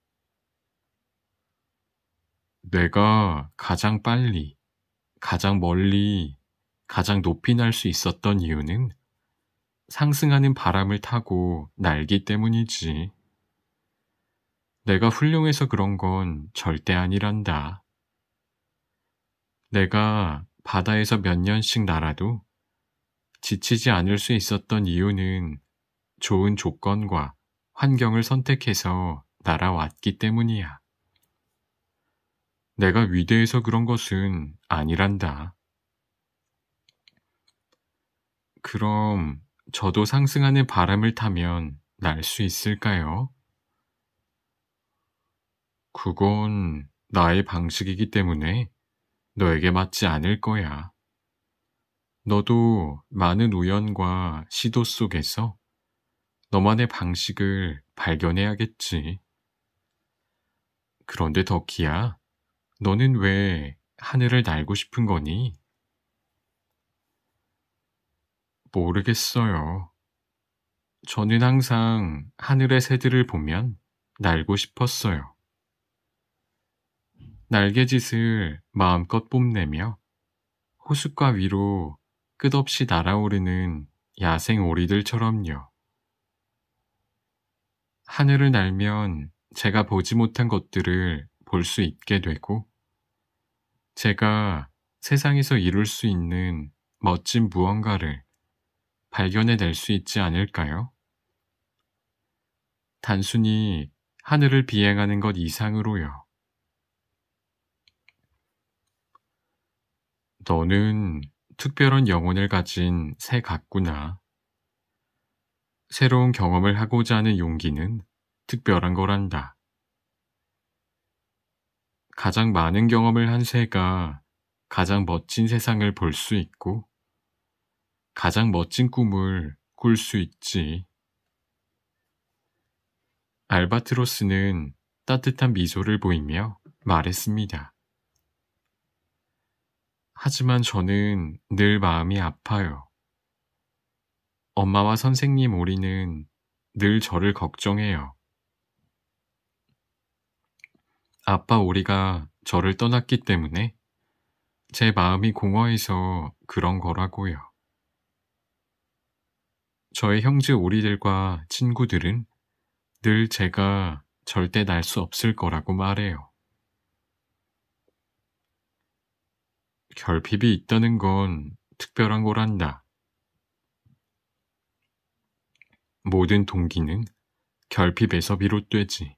내가 가장 빨리, 가장 멀리, 가장 높이 날 수 있었던 이유는 상승하는 바람을 타고 날기 때문이지. 내가 훌륭해서 그런 건 절대 아니란다. 내가 바다에서 몇 년씩 날아도 지치지 않을 수 있었던 이유는 좋은 조건과 환경을 선택해서 날아왔기 때문이야. 내가 위대해서 그런 것은 아니란다. 그럼 저도 상승하는 바람을 타면 날 수 있을까요? 그건 나의 방식이기 때문에 너에게 맞지 않을 거야. 너도 많은 우연과 시도 속에서 너만의 방식을 발견해야겠지. 그런데 덕키야, 너는 왜 하늘을 날고 싶은 거니? 모르겠어요. 저는 항상 하늘의 새들을 보면 날고 싶었어요. 날개짓을 마음껏 뽐내며 호숫가 위로 끝없이 날아오르는 야생 오리들처럼요. 하늘을 날면 제가 보지 못한 것들을 볼 수 있게 되고 제가 세상에서 이룰 수 있는 멋진 무언가를 발견해낼 수 있지 않을까요? 단순히 하늘을 비행하는 것 이상으로요. 너는 특별한 영혼을 가진 새 같구나. 새로운 경험을 하고자 하는 용기는 특별한 거란다. 가장 많은 경험을 한 새가 가장 멋진 세상을 볼 수 있고 가장 멋진 꿈을 꿀 수 있지. 알바트로스는 따뜻한 미소를 보이며 말했습니다. 하지만 저는 늘 마음이 아파요. 엄마와 선생님 오리는 늘 저를 걱정해요. 아빠 오리가 저를 떠났기 때문에 제 마음이 공허해서 그런 거라고요. 저의 형제 오리들과 친구들은 늘 제가 절대 날 수 없을 거라고 말해요. 결핍이 있다는 건 특별한 거란다. 모든 동기는 결핍에서 비롯되지.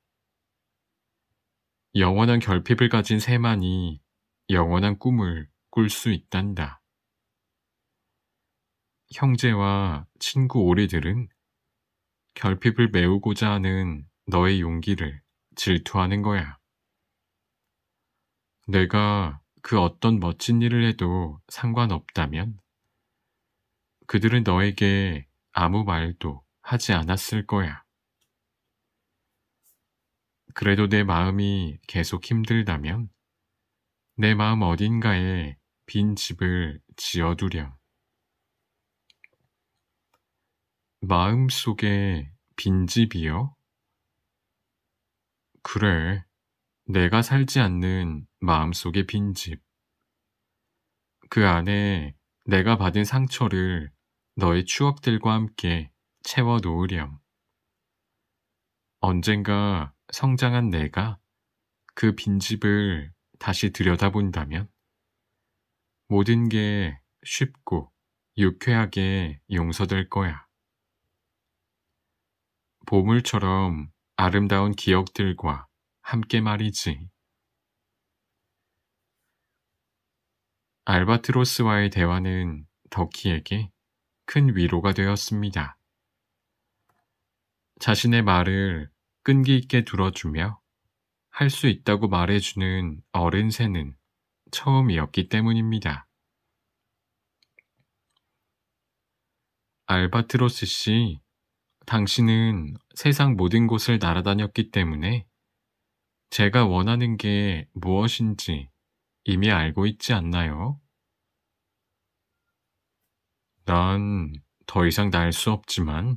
영원한 결핍을 가진 새만이 영원한 꿈을 꿀 수 있단다. 형제와 친구 오리들은 결핍을 메우고자 하는 너의 용기를 질투하는 거야. 내가 그 어떤 멋진 일을 해도 상관없다면 그들은 너에게 아무 말도 하지 않았을 거야. 그래도 내 마음이 계속 힘들다면 내 마음 어딘가에 빈 집을 지어두렴. 마음속에 빈집이요? 그래, 내가 살지 않는 마음속의 빈집. 그 안에 내가 받은 상처를 너의 추억들과 함께 채워놓으렴. 언젠가 성장한 내가 그 빈집을 다시 들여다본다면 모든 게 쉽고 유쾌하게 용서될 거야. 보물처럼 아름다운 기억들과 함께 말이지. 알바트로스와의 대화는 덕희에게 큰 위로가 되었습니다. 자신의 말을 끈기 있게 들어주며 할 수 있다고 말해주는 어른 새는 처음이었기 때문입니다. 알바트로스 씨, 당신은 세상 모든 곳을 날아다녔기 때문에 제가 원하는 게 무엇인지 이미 알고 있지 않나요? 난 더 이상 날 수 없지만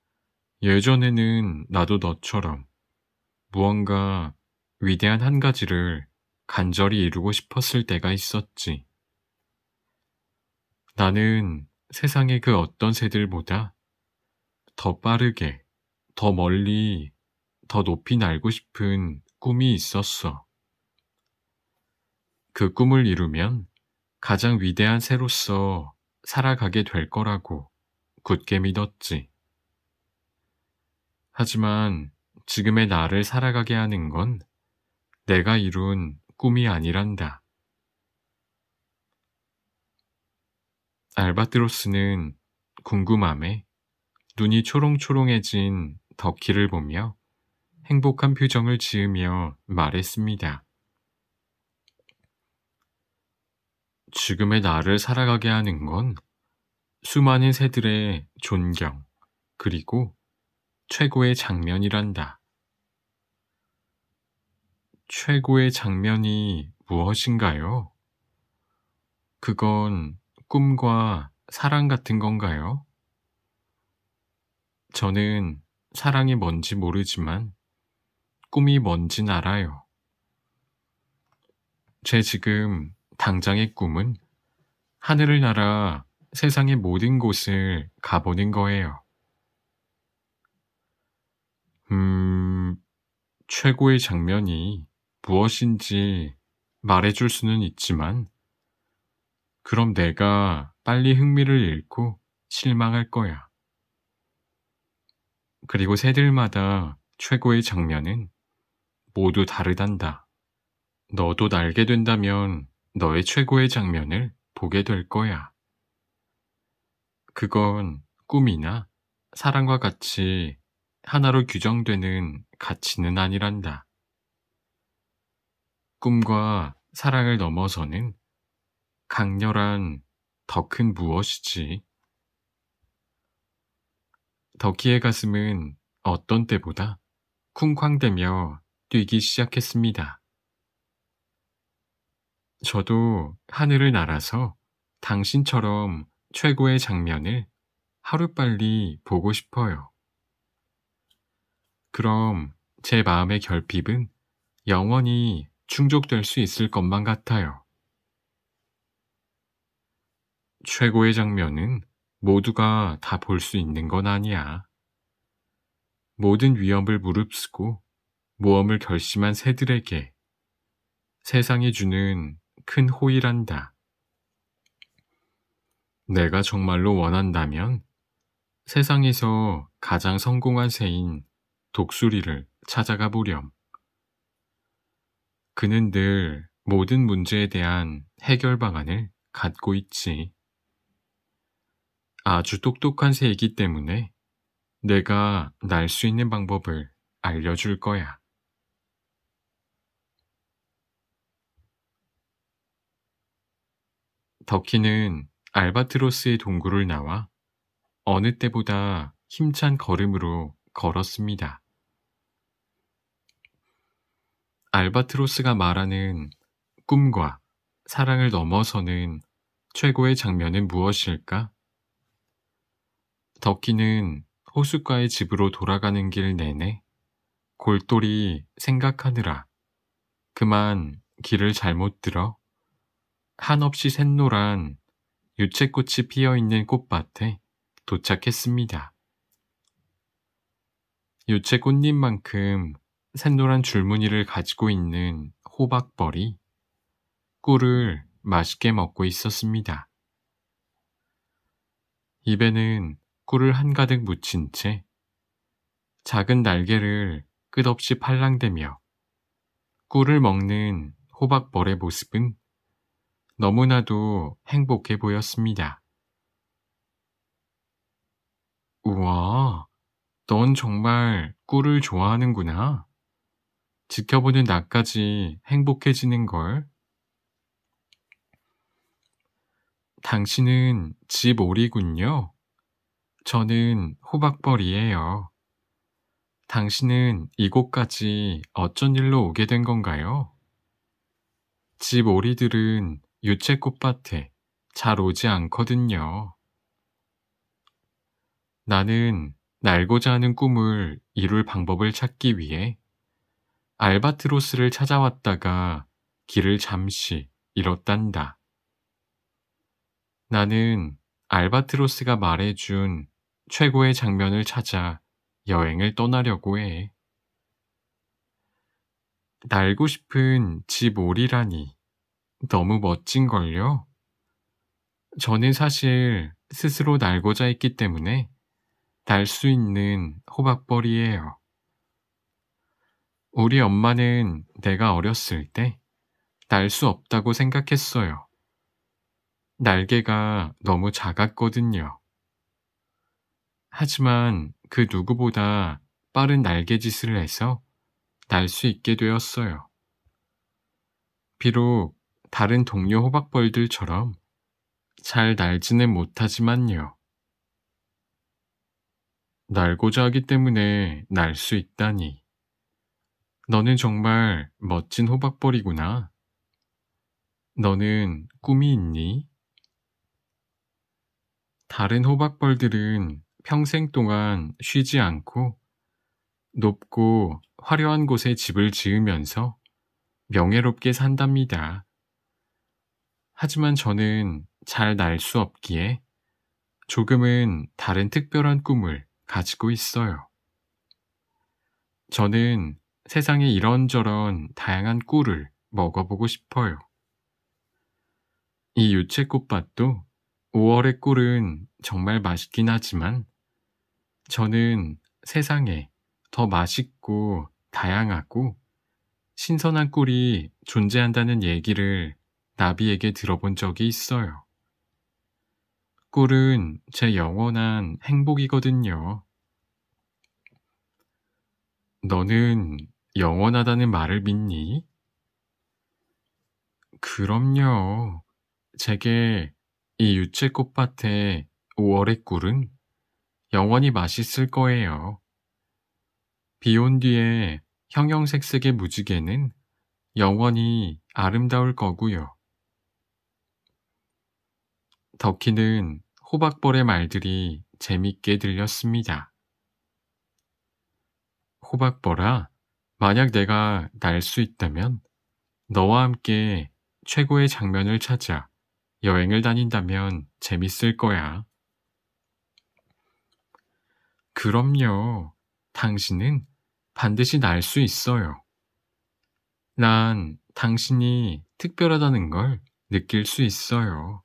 예전에는 나도 너처럼 무언가 위대한 한 가지를 간절히 이루고 싶었을 때가 있었지. 나는 세상의 그 어떤 새들보다 더 빠르게, 더 멀리, 더 높이 날고 싶은 꿈이 있었어. 그 꿈을 이루면 가장 위대한 새로서 살아가게 될 거라고 굳게 믿었지. 하지만 지금의 나를 살아가게 하는 건 내가 이룬 꿈이 아니란다. 알바트로스는 궁금함에 눈이 초롱초롱해진 덕희를 보며 행복한 표정을 지으며 말했습니다. 지금의 나를 살아가게 하는 건 수많은 새들의 존경, 그리고 최고의 장면이란다. 최고의 장면이 무엇인가요? 그건 꿈과 사랑 같은 건가요? 저는 사랑이 뭔지 모르지만 꿈이 뭔진 알아요. 제 지금 당장의 꿈은 하늘을 날아 세상의 모든 곳을 가보는 거예요. 음, 최고의 장면이 무엇인지 말해줄 수는 있지만 그럼 내가 빨리 흥미를 잃고 실망할 거야. 그리고 새들마다 최고의 장면은 모두 다르단다. 너도 날게 된다면 너의 최고의 장면을 보게 될 거야. 그건 꿈이나 사랑과 같이 하나로 규정되는 가치는 아니란다. 꿈과 사랑을 넘어서는 강렬한 더 큰 무엇이지. 덕희의 가슴은 어떤 때보다 쿵쾅대며 뛰기 시작했습니다. 저도 하늘을 날아서 당신처럼 최고의 장면을 하루빨리 보고 싶어요. 그럼 제 마음의 결핍은 영원히 충족될 수 있을 것만 같아요. 최고의 장면은 모두가 다 볼 수 있는 건 아니야. 모든 위험을 무릅쓰고 모험을 결심한 새들에게 세상이 주는 큰 호의란다. 내가 정말로 원한다면 세상에서 가장 성공한 새인 독수리를 찾아가 보렴. 그는 늘 모든 문제에 대한 해결 방안을 갖고 있지. 아주 똑똑한 새이기 때문에 내가 날 수 있는 방법을 알려줄 거야. 더키는 알바트로스의 동굴을 나와 어느 때보다 힘찬 걸음으로 걸었습니다. 알바트로스가 말하는 꿈과 사랑을 넘어서는 최고의 장면은 무엇일까? 더키는 호숫가의 집으로 돌아가는 길 내내 골똘히 생각하느라 그만 길을 잘못 들어 한없이 샛노란 유채꽃이 피어있는 꽃밭에 도착했습니다. 유채 꽃잎만큼 샛노란 줄무늬를 가지고 있는 호박벌이 꿀을 맛있게 먹고 있었습니다. 입에는 꿀을 한가득 묻힌 채 작은 날개를 끝없이 팔랑대며 꿀을 먹는 호박벌의 모습은 너무나도 행복해 보였습니다. 우와, 넌 정말 꿀을 좋아하는구나. 지켜보는 나까지 행복해지는걸. 당신은 집 오리군요. 저는 호박벌이에요. 당신은 이곳까지 어쩐 일로 오게 된 건가요? 집 오리들은 유채꽃밭에 잘 오지 않거든요. 나는 날고자 하는 꿈을 이룰 방법을 찾기 위해 알바트로스를 찾아왔다가 길을 잠시 잃었단다. 나는 알바트로스가 말해준 최고의 장면을 찾아 여행을 떠나려고 해. 날고 싶은 집 오리라니 너무 멋진걸요? 저는 사실 스스로 날고자 했기 때문에 날 수 있는 호박벌이에요. 우리 엄마는 내가 어렸을 때 날 수 없다고 생각했어요. 날개가 너무 작았거든요. 하지만 그 누구보다 빠른 날개짓을 해서 날 수 있게 되었어요. 비록 다른 동료 호박벌들처럼 잘 날지는 못하지만요. 날고자 하기 때문에 날 수 있다니. 너는 정말 멋진 호박벌이구나. 너는 꿈이 있니? 다른 호박벌들은 평생 동안 쉬지 않고 높고 화려한 곳에 집을 지으면서 명예롭게 산답니다. 하지만 저는 잘 날 수 없기에 조금은 다른 특별한 꿈을 가지고 있어요. 저는 세상에 이런저런 다양한 꿀을 먹어보고 싶어요. 이 유채꽃밭도 오월의 꿀은 정말 맛있긴 하지만 저는 세상에 더 맛있고 다양하고 신선한 꿀이 존재한다는 얘기를 나비에게 들어본 적이 있어요. 꿀은 제 영원한 행복이거든요. 너는 영원하다는 말을 믿니? 그럼요. 제게 이 유채꽃밭의 오월의 꿀은 영원히 맛있을 거예요. 비 온 뒤에 형형색색의 무지개는 영원히 아름다울 거고요. 더키는 호박벌의 말들이 재밌게 들렸습니다. 호박벌아, 만약 내가 날 수 있다면 너와 함께 최고의 장면을 찾아 여행을 다닌다면 재밌을 거야. 그럼요. 당신은 반드시 날 수 있어요. 난 당신이 특별하다는 걸 느낄 수 있어요.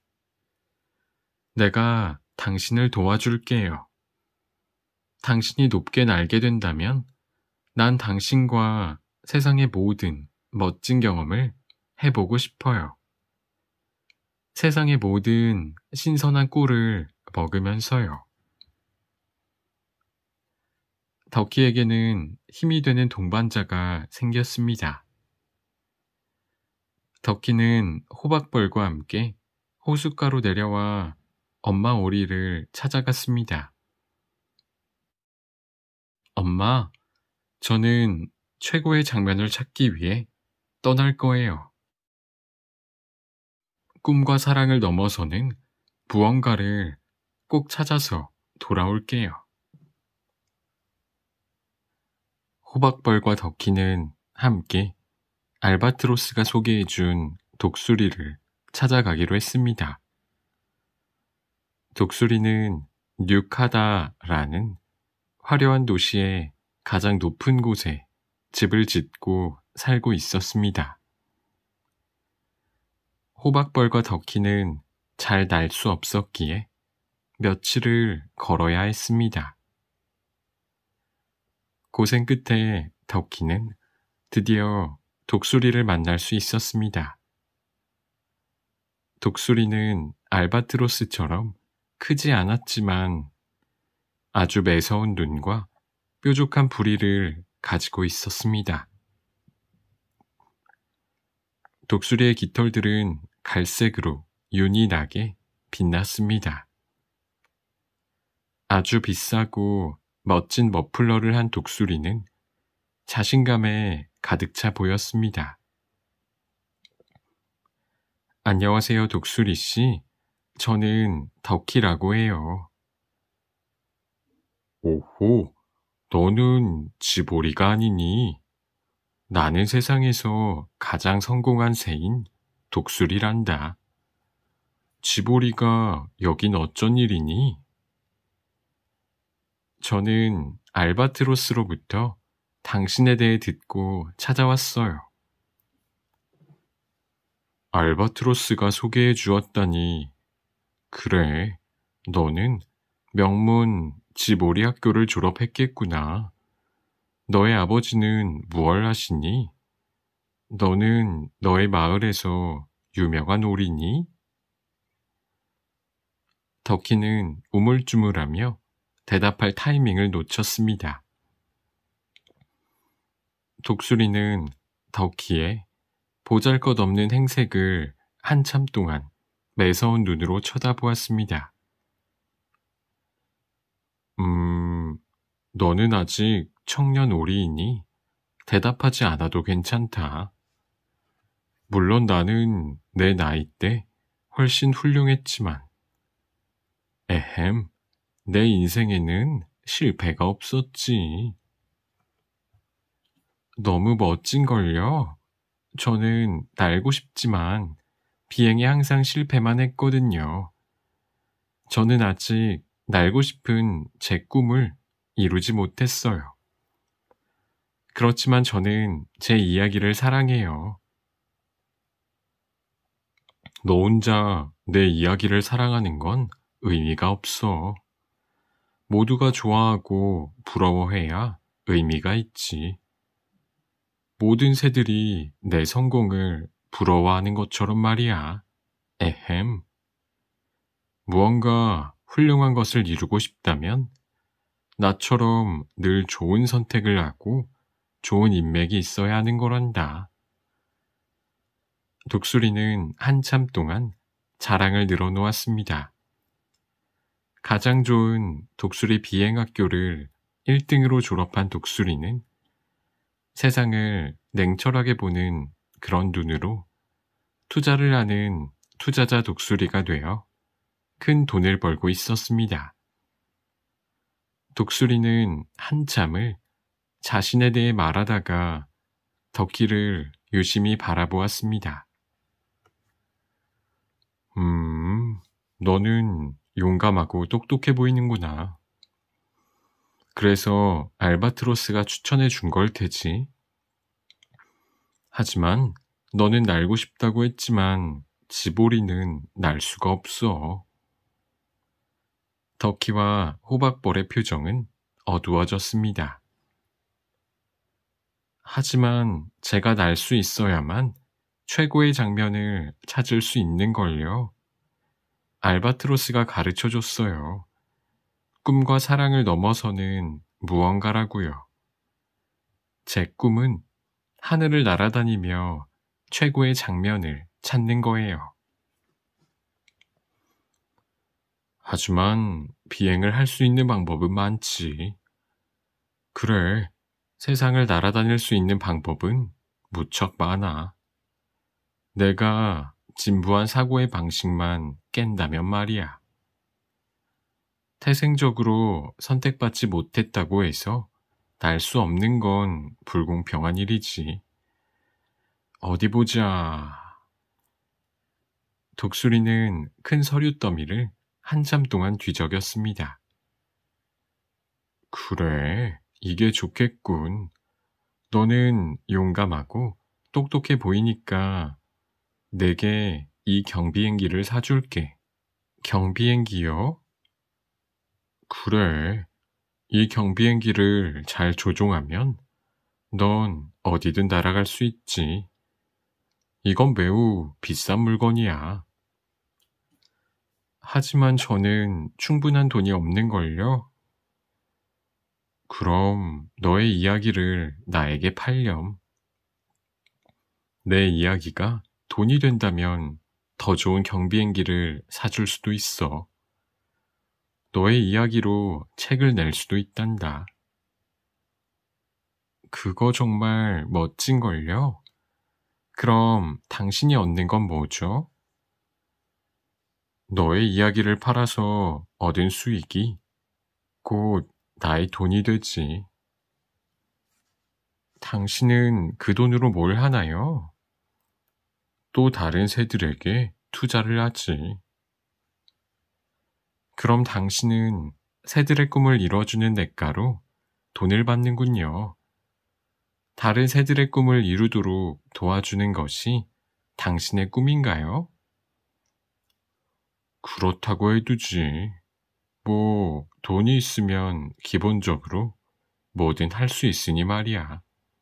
내가 당신을 도와줄게요. 당신이 높게 날게 된다면 난 당신과 세상의 모든 멋진 경험을 해보고 싶어요. 세상의 모든 신선한 꿀을 먹으면서요. 덕희에게는 힘이 되는 동반자가 생겼습니다. 덕희는 호박벌과 함께 호숫가로 내려와 엄마 오리를 찾아갔습니다. 엄마, 저는 최고의 장면을 찾기 위해 떠날 거예요. 꿈과 사랑을 넘어서는 무언가를 꼭 찾아서 돌아올게요. 호박벌과 덕희는 함께 알바트로스가 소개해준 독수리를 찾아가기로 했습니다. 독수리는 뉴카다라는 화려한 도시의 가장 높은 곳에 집을 짓고 살고 있었습니다. 호박벌과 덕희는 잘 날 수 없었기에 며칠을 걸어야 했습니다. 고생 끝에 덕희는 드디어 독수리를 만날 수 있었습니다. 독수리는 알바트로스처럼 크지 않았지만 아주 매서운 눈과 뾰족한 부리를 가지고 있었습니다. 독수리의 깃털들은 갈색으로 윤이 나게 빛났습니다. 아주 비싸고 멋진 머플러를 한 독수리는 자신감에 가득 차 보였습니다. 안녕하세요, 독수리 씨. 저는 덕희라고 해요. 오호, 너는 지보리가 아니니? 나는 세상에서 가장 성공한 새인 독수리란다. 지보리가 여긴 어쩐 일이니? 저는 알바트로스로부터 당신에 대해 듣고 찾아왔어요. 알바트로스가 소개해 주었다니. 그래, 너는 명문 지보리 학교를 졸업했겠구나. 너의 아버지는 무얼 하시니? 너는 너의 마을에서 유명한 오리니? 덕희는 우물쭈물하며 대답할 타이밍을 놓쳤습니다. 독수리는 덕희의 보잘것없는 행색을 한참 동안 매서운 눈으로 쳐다보았습니다. 음, 너는 아직 청년 오리이니 대답하지 않아도 괜찮다. 물론 나는 내 나이 때 훨씬 훌륭했지만, 에헴, 내 인생에는 실패가 없었지. 너무 멋진걸요? 저는 날고 싶지만 비행에 항상 실패만 했거든요. 저는 아직 날고 싶은 제 꿈을 이루지 못했어요. 그렇지만 저는 제 이야기를 사랑해요. 너 혼자 내 이야기를 사랑하는 건 의미가 없어. 모두가 좋아하고 부러워해야 의미가 있지. 모든 새들이 내 성공을 부러워하는 것처럼 말이야. 에헴. 무언가 훌륭한 것을 이루고 싶다면 나처럼 늘 좋은 선택을 하고 좋은 인맥이 있어야 하는 거란다. 독수리는 한참 동안 자랑을 늘어놓았습니다. 가장 좋은 독수리 비행학교를 일 등으로 졸업한 독수리는 세상을 냉철하게 보는 그런 눈으로 투자를 하는 투자자 독수리가 되어 큰 돈을 벌고 있었습니다. 독수리는 한참을 자신에 대해 말하다가 덕희를 유심히 바라보았습니다. 음, 너는 용감하고 똑똑해 보이는구나. 그래서 알바트로스가 추천해 준 걸 테지. 하지만 너는 날고 싶다고 했지만 지보리는 날 수가 없어. 덕희와 호박벌의 표정은 어두워졌습니다. 하지만 제가 날 수 있어야만 최고의 장면을 찾을 수 있는 걸요. 알바트로스가 가르쳐줬어요. 꿈과 사랑을 넘어서는 무언가라고요. 제 꿈은 하늘을 날아다니며 최고의 장면을 찾는 거예요. 하지만 비행을 할 수 있는 방법은 많지. 그래, 세상을 날아다닐 수 있는 방법은 무척 많아. 내가 진부한 사고의 방식만 깬다면 말이야. 태생적으로 선택받지 못했다고 해서 날 수 없는 건 불공평한 일이지. 어디 보자. 독수리는 큰 서류 더미를 한참 동안 뒤적였습니다. 그래, 이게 좋겠군. 너는 용감하고 똑똑해 보이니까 내게 이 경비행기를 사줄게. 경비행기요? 그래, 이 경비행기를 잘 조종하면 넌 어디든 날아갈 수 있지. 이건 매우 비싼 물건이야. 하지만 저는 충분한 돈이 없는걸요? 그럼 너의 이야기를 나에게 팔렴. 내 이야기가 돈이 된다면 더 좋은 경비행기를 사줄 수도 있어. 너의 이야기로 책을 낼 수도 있단다. 그거 정말 멋진걸요? 그럼 당신이 얻는 건 뭐죠? 너의 이야기를 팔아서 얻은 수익이 곧 나의 돈이 되지. 당신은 그 돈으로 뭘 하나요? 또 다른 새들에게 투자를 하지. 그럼 당신은 새들의 꿈을 이뤄주는 대가로 돈을 받는군요. 다른 새들의 꿈을 이루도록 도와주는 것이 당신의 꿈인가요? 그렇다고 해두지. 뭐, 돈이 있으면 기본적으로 뭐든 할 수 있으니 말이야.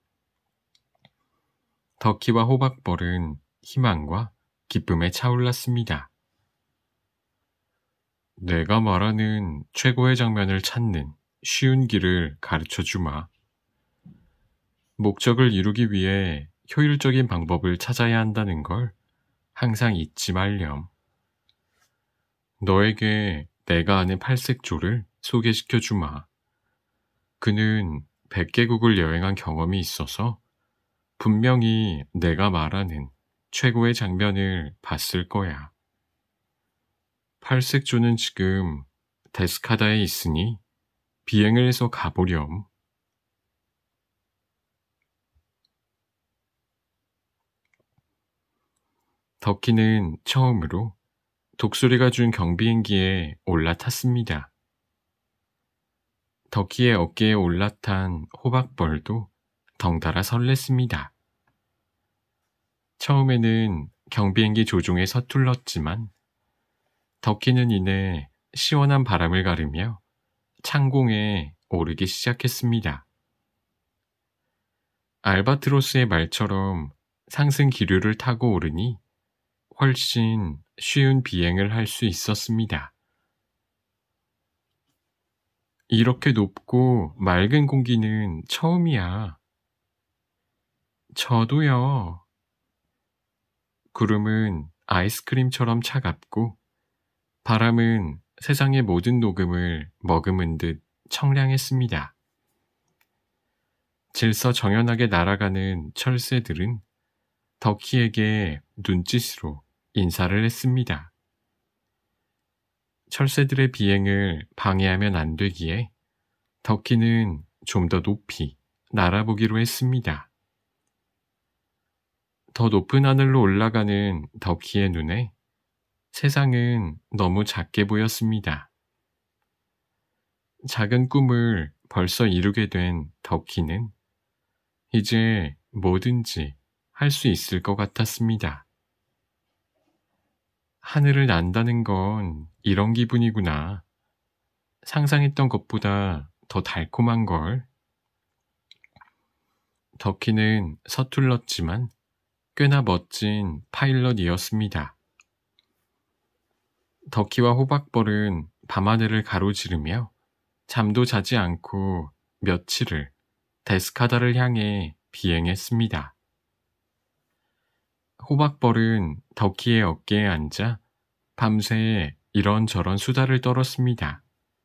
덕희와 호박벌은 희망과 기쁨에 차올랐습니다. 내가 말하는 최고의 장면을 찾는 쉬운 길을 가르쳐 주마. 목적을 이루기 위해 효율적인 방법을 찾아야 한다는 걸 항상 잊지 말렴. 너에게 내가 아는 팔색조를 소개시켜 주마. 그는 백 개국을 여행한 경험이 있어서 분명히 내가 말하는 최고의 장면을 봤을 거야. 팔색조는 지금 데스카다에 있으니 비행을 해서 가보렴. 덕희는 처음으로 독수리가 준 경비행기에 올라탔습니다. 덕희의 어깨에 올라탄 호박벌도 덩달아 설렜습니다. 처음에는 경비행기 조종에 서툴렀지만 덕희는 이내 시원한 바람을 가르며 창공에 오르기 시작했습니다. 알바트로스의 말처럼 상승 기류를 타고 오르니 훨씬 쉬운 비행을 할 수 있었습니다. 이렇게 높고 맑은 공기는 처음이야. 저도요. 구름은 아이스크림처럼 차갑고 바람은 세상의 모든 녹음을 머금은 듯 청량했습니다. 질서정연하게 날아가는 철새들은 덕희에게 눈짓으로 인사를 했습니다. 철새들의 비행을 방해하면 안 되기에 덕희는 좀 더 높이 날아보기로 했습니다. 더 높은 하늘로 올라가는 덕희의 눈에 세상은 너무 작게 보였습니다. 작은 꿈을 벌써 이루게 된 덕희는 이제 뭐든지 할 수 있을 것 같았습니다. 하늘을 난다는 건 이런 기분이구나. 상상했던 것보다 더 달콤한 걸. 덕희는 서툴렀지만 꽤나 멋진 파일럿이었습니다. 덕희와 호박벌은 밤하늘을 가로지르며 잠도 자지 않고 며칠을 데스카다를 향해 비행했습니다. 호박벌은 덕희의 어깨에 앉아 밤새 이런저런 수다를 떨었습니다.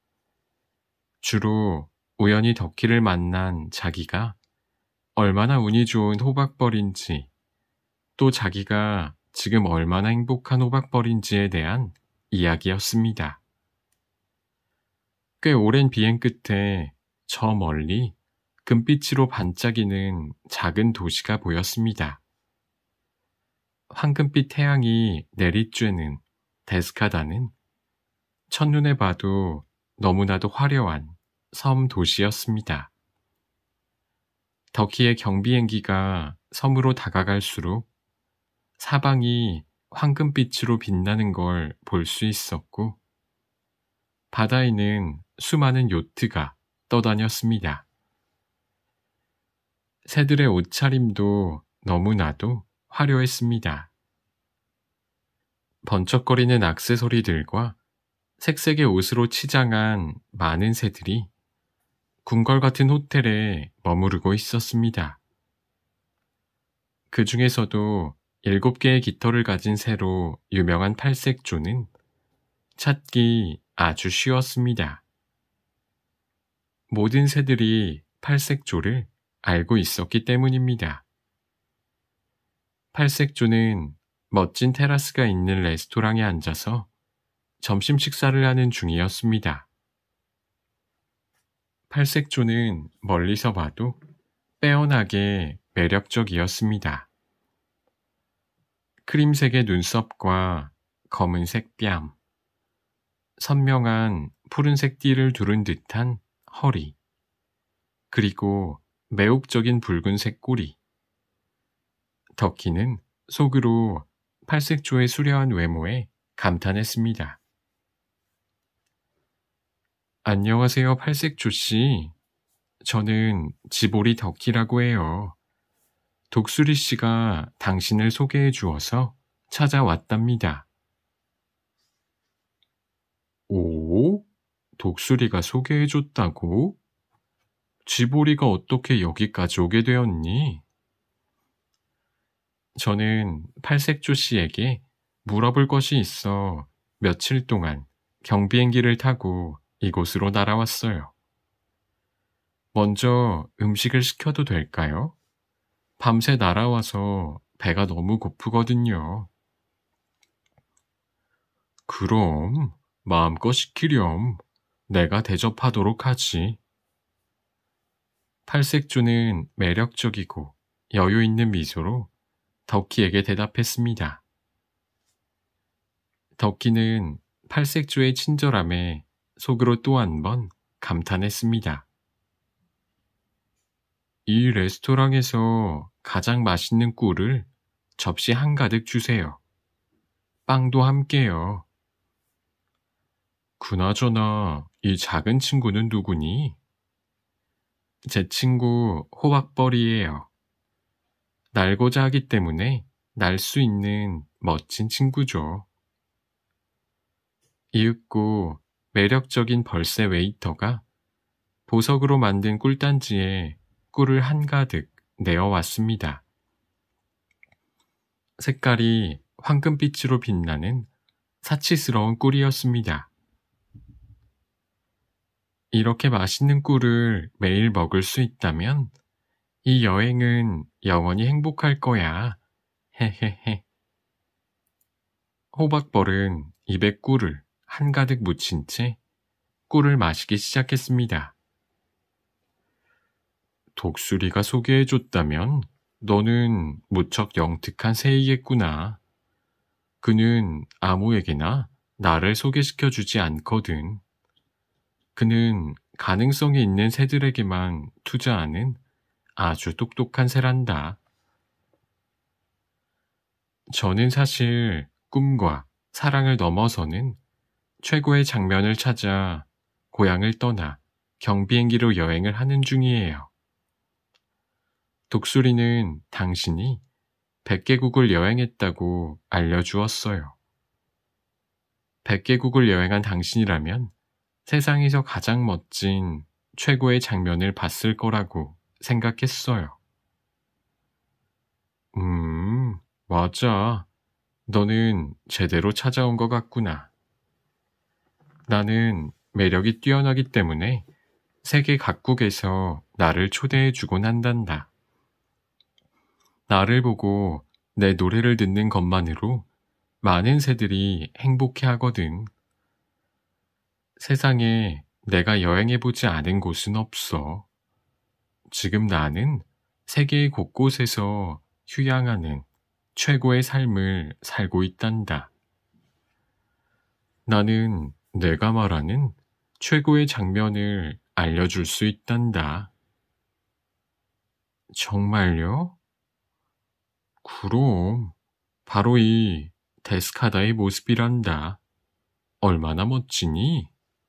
주로 우연히 덕희를 만난 자기가 얼마나 운이 좋은 호박벌인지, 또 자기가 지금 얼마나 행복한 호박벌인지에 대한 이야기였습니다. 꽤 오랜 비행 끝에 저 멀리 금빛으로 반짝이는 작은 도시가 보였습니다. 황금빛 태양이 내리쬐는 데스카다는 첫눈에 봐도 너무나도 화려한 섬 도시였습니다. 덕희의 경비행기가 섬으로 다가갈수록 사방이 황금빛으로 빛나는 걸 볼 수 있었고, 바다에는 수많은 요트가 떠다녔습니다. 새들의 옷차림도 너무나도 화려했습니다. 번쩍거리는 액세서리들과 색색의 옷으로 치장한 많은 새들이 궁궐 같은 호텔에 머무르고 있었습니다. 그 중에서도 일곱 개의 깃털을 가진 새로 유명한 팔색조는 찾기 아주 쉬웠습니다. 모든 새들이 팔색조를 알고 있었기 때문입니다. 팔색조는 멋진 테라스가 있는 레스토랑에 앉아서 점심 식사를 하는 중이었습니다. 팔색조는 멀리서 봐도 빼어나게 매력적이었습니다. 크림색의 눈썹과 검은색 뺨, 선명한 푸른색 띠를 두른 듯한 허리, 그리고 매혹적인 붉은색 꼬리. 덕희는 속으로 팔색조의 수려한 외모에 감탄했습니다. 안녕하세요, 팔색조씨. 저는 지보리 덕희라고 해요. 독수리 씨가 당신을 소개해 주어서 찾아왔답니다. 오? 독수리가 소개해 줬다고? 지보리가 어떻게 여기까지 오게 되었니? 저는 팔색조 씨에게 물어볼 것이 있어 며칠 동안 경비행기를 타고 이곳으로 날아왔어요. 먼저 음식을 시켜도 될까요? 밤새 날아와서 배가 너무 고프거든요. 그럼 마음껏 시키렴. 내가 대접하도록 하지. 팔색조는 매력적이고 여유 있는 미소로 덕희에게 대답했습니다. 덕희는 팔색조의 친절함에 속으로 또 한 번 감탄했습니다. 이 레스토랑에서 가장 맛있는 꿀을 접시 한가득 주세요. 빵도 함께요. 그나저나 이 작은 친구는 누구니? 제 친구 호박벌이에요. 날고자 하기 때문에 날 수 있는 멋진 친구죠. 이윽고 매력적인 벌새 웨이터가 보석으로 만든 꿀단지에 꿀을 한가득 내어왔습니다. 색깔이 황금빛으로 빛나는 사치스러운 꿀이었습니다. 이렇게 맛있는 꿀을 매일 먹을 수 있다면 이 여행은 영원히 행복할 거야. 헤헤헤. 호박벌은 입에 꿀을 한가득 묻힌 채 꿀을 마시기 시작했습니다. 독수리가 소개해줬다면 너는 무척 영특한 새이겠구나. 그는 아무에게나 나를 소개시켜주지 않거든. 그는 가능성이 있는 새들에게만 투자하는 아주 똑똑한 새란다. 저는 사실 꿈과 사랑을 넘어서는 최고의 장면을 찾아 고향을 떠나 경비행기로 여행을 하는 중이에요. 독수리는 당신이 백 개국을 여행했다고 알려주었어요. 백 개국을 여행한 당신이라면 세상에서 가장 멋진 최고의 장면을 봤을 거라고 생각했어요. 음, 맞아. 너는 제대로 찾아온 것 같구나. 나는 매력이 뛰어나기 때문에 세계 각국에서 나를 초대해 주곤 한단다. 나를 보고 내 노래를 듣는 것만으로 많은 새들이 행복해 하거든. 세상에 내가 여행해보지 않은 곳은 없어. 지금 나는 세계 곳곳에서 휴양하는 최고의 삶을 살고 있단다. 나는 내가 말하는 최고의 장면을 알려줄 수 있단다. 정말요? 그럼 바로 이 데스카다의 모습이란다. 얼마나 멋지니?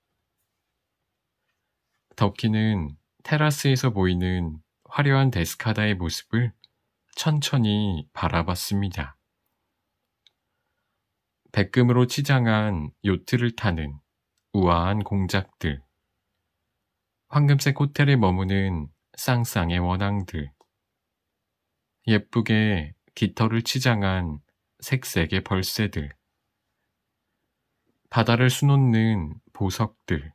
덕키는 테라스에서 보이는 화려한 데스카다의 모습을 천천히 바라봤습니다. 백금으로 치장한 요트를 타는 우아한 공작들, 황금색 호텔에 머무는 쌍쌍의 원앙들, 예쁘게 깃털을 치장한 색색의 벌새들, 바다를 수놓는 보석들,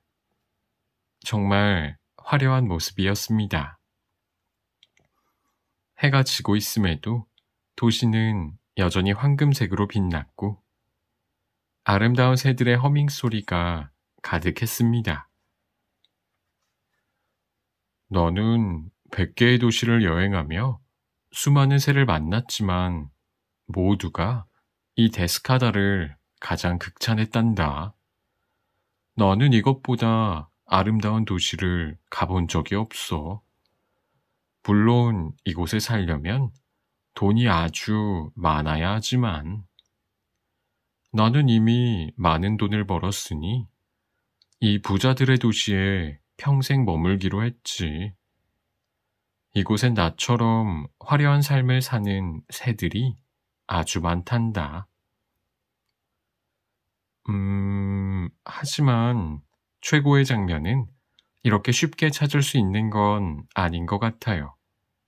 정말 화려한 모습이었습니다. 해가 지고 있음에도 도시는 여전히 황금색으로 빛났고 아름다운 새들의 허밍 소리가 가득했습니다. 너는 백 개의 도시를 여행하며 수많은 새를 만났지만 모두가 이 데스카다를 가장 극찬했단다. 너는 이것보다 아름다운 도시를 가본 적이 없어. 물론 이곳에 살려면 돈이 아주 많아야 하지만 나는 이미 많은 돈을 벌었으니 이 부자들의 도시에 평생 머물기로 했지. 이곳엔 나처럼 화려한 삶을 사는 새들이 아주 많단다. 음, 하지만 최고의 장면은 이렇게 쉽게 찾을 수 있는 건 아닌 것 같아요.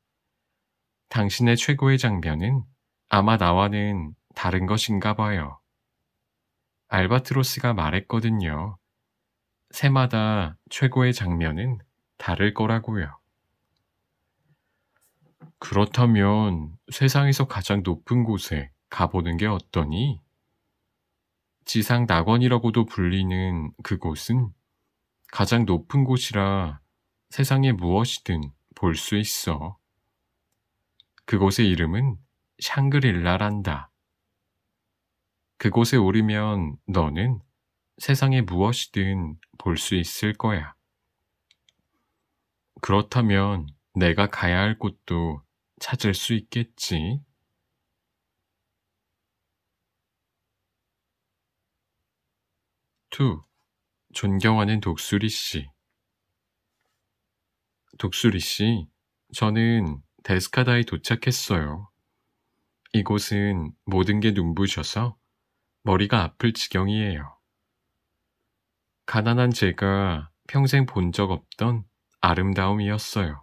당신의 최고의 장면은 아마 나와는 다른 것인가 봐요. 알바트로스가 말했거든요. 새마다 최고의 장면은 다를 거라고요. 그렇다면 세상에서 가장 높은 곳에 가보는 게 어떠니? 지상 낙원이라고도 불리는 그곳은 가장 높은 곳이라 세상에 무엇이든 볼 수 있어. 그곳의 이름은 샹그릴라란다. 그곳에 오르면 너는 세상에 무엇이든 볼 수 있을 거야. 그렇다면 내가 가야 할 곳도 찾을 수 있겠지. 이. 존경하는 독수리 씨. 독수리 씨, 저는 데스카다에 도착했어요. 이곳은 모든 게 눈부셔서 머리가 아플 지경이에요. 가난한 제가 평생 본 적 없던 아름다움이었어요.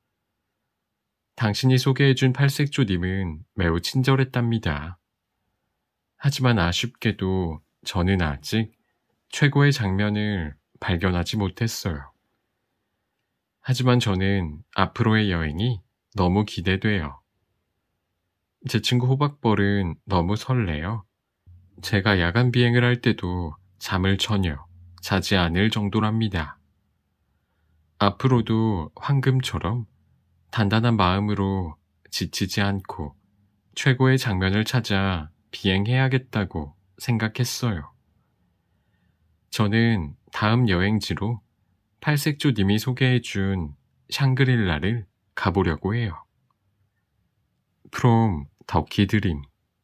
당신이 소개해준 팔색조님은 매우 친절했답니다. 하지만 아쉽게도 저는 아직 최고의 장면을 발견하지 못했어요. 하지만 저는 앞으로의 여행이 너무 기대돼요. 제 친구 호박벌은 너무 설레요. 제가 야간 비행을 할 때도 잠을 전혀 자지 않을 정도랍니다. 앞으로도 황금처럼 단단한 마음으로 지치지 않고 최고의 장면을 찾아 비행해야겠다고 생각했어요. 저는 다음 여행지로 팔색조님이 소개해준 샹그릴라를 가보려고 해요. From 덕키 드림.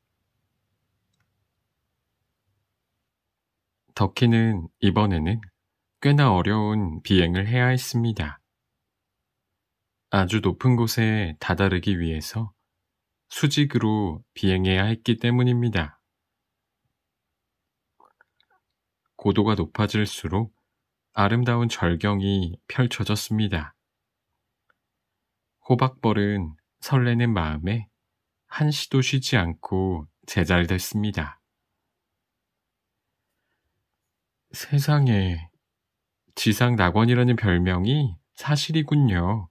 덕키는 이번에는 꽤나 어려운 비행을 해야 했습니다. 아주 높은 곳에 다다르기 위해서 수직으로 비행해야 했기 때문입니다. 고도가 높아질수록 아름다운 절경이 펼쳐졌습니다. 호박벌은 설레는 마음에 한시도 쉬지 않고 제잘됐습니다. 세상에, 지상낙원이라는 별명이 사실이군요.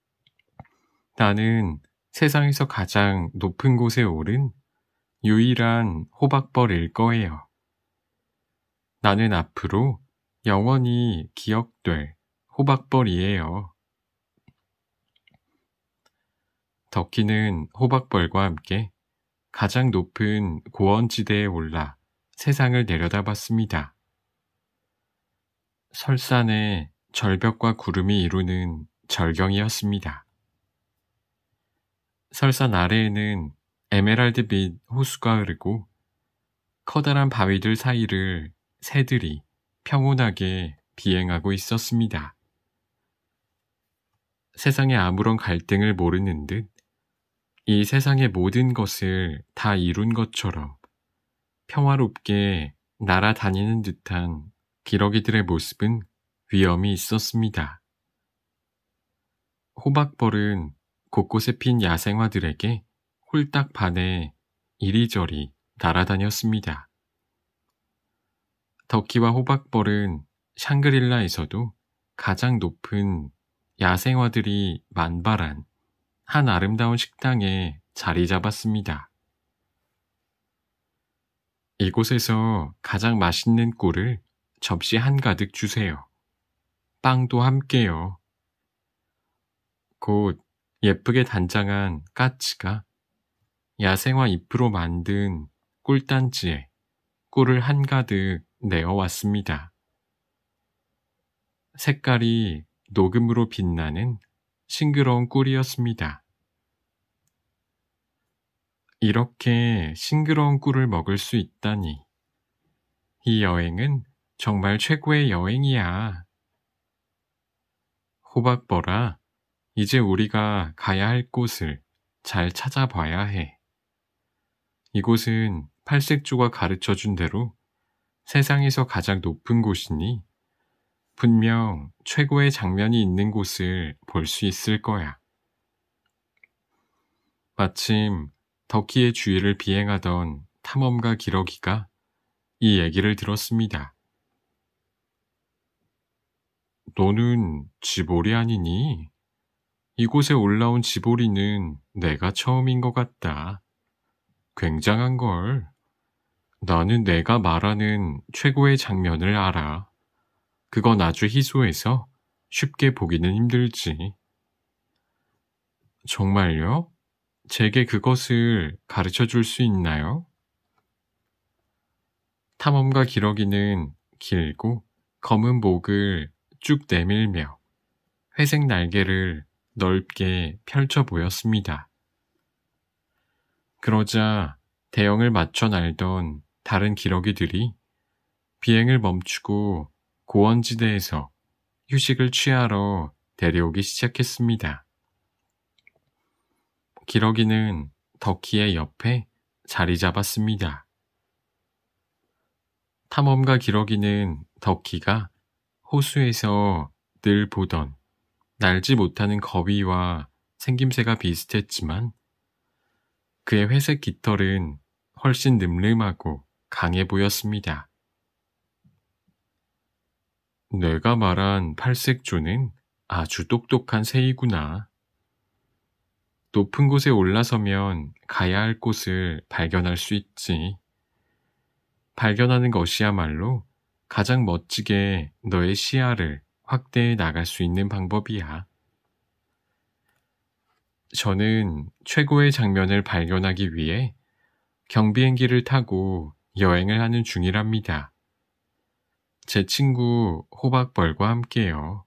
나는 세상에서 가장 높은 곳에 오른 유일한 호박벌일 거예요. 나는 앞으로 영원히 기억될 호박벌이에요. 덕희는 호박벌과 함께 가장 높은 고원지대에 올라 세상을 내려다봤습니다. 설산에 절벽과 구름이 이루는 절경이었습니다. 설산 아래에는 에메랄드빛 호수가 흐르고 커다란 바위들 사이를 새들이 평온하게 비행하고 있었습니다. 세상에 아무런 갈등을 모르는 듯 이 세상의 모든 것을 다 이룬 것처럼 평화롭게 날아다니는 듯한 기러기들의 모습은 위엄이 있었습니다. 호박벌은 곳곳에 핀 야생화들에게 홀딱 반해 이리저리 날아다녔습니다. 덕희와 호박벌은 샹그릴라에서도 가장 높은 야생화들이 만발한 한 아름다운 식당에 자리 잡았습니다. 이곳에서 가장 맛있는 꿀을 접시 한가득 주세요. 빵도 함께요. 곧 예쁘게 단장한 까치가 야생화 잎으로 만든 꿀단지에 꿀을 한가득 내어왔습니다. 색깔이 녹음으로 빛나는 싱그러운 꿀이었습니다. 이렇게 싱그러운 꿀을 먹을 수 있다니. 이 여행은 정말 최고의 여행이야. 호박벌아, 이제 우리가 가야 할 곳을 잘 찾아봐야 해. 이곳은 팔색조가 가르쳐준 대로 세상에서 가장 높은 곳이니 분명 최고의 장면이 있는 곳을 볼 수 있을 거야. 마침 덕희의 주위를 비행하던 탐험가 기러기가 이 얘기를 들었습니다. 너는 지보리 아니니? 이곳에 올라온 지보리는 내가 처음인 것 같다. 굉장한걸. 나는 내가 말하는 최고의 장면을 알아. 그건 아주 희소해서 쉽게 보기는 힘들지. 정말요? 제게 그것을 가르쳐 줄 수 있나요? 탐험가 기러기는 길고 검은 목을 쭉 내밀며 회색 날개를 넓게 펼쳐 보였습니다. 그러자 대형을 맞춰 날던 다른 기러기들이 비행을 멈추고 고원지대에서 휴식을 취하러 데려오기 시작했습니다. 기러기는 덕희의 옆에 자리 잡았습니다. 탐험가 기러기는 덕희가 호수에서 늘 보던 날지 못하는 거위와 생김새가 비슷했지만 그의 회색 깃털은 훨씬 늠름하고 강해 보였습니다. 내가 말한 팔색조는 아주 똑똑한 새이구나. 높은 곳에 올라서면 가야 할 곳을 발견할 수 있지. 발견하는 것이야말로 가장 멋지게 너의 시야를 확대해 나갈 수 있는 방법이야. 저는 최고의 장면을 발견하기 위해 경비행기를 타고 여행을 하는 중이랍니다. 제 친구 호박벌과 함께요.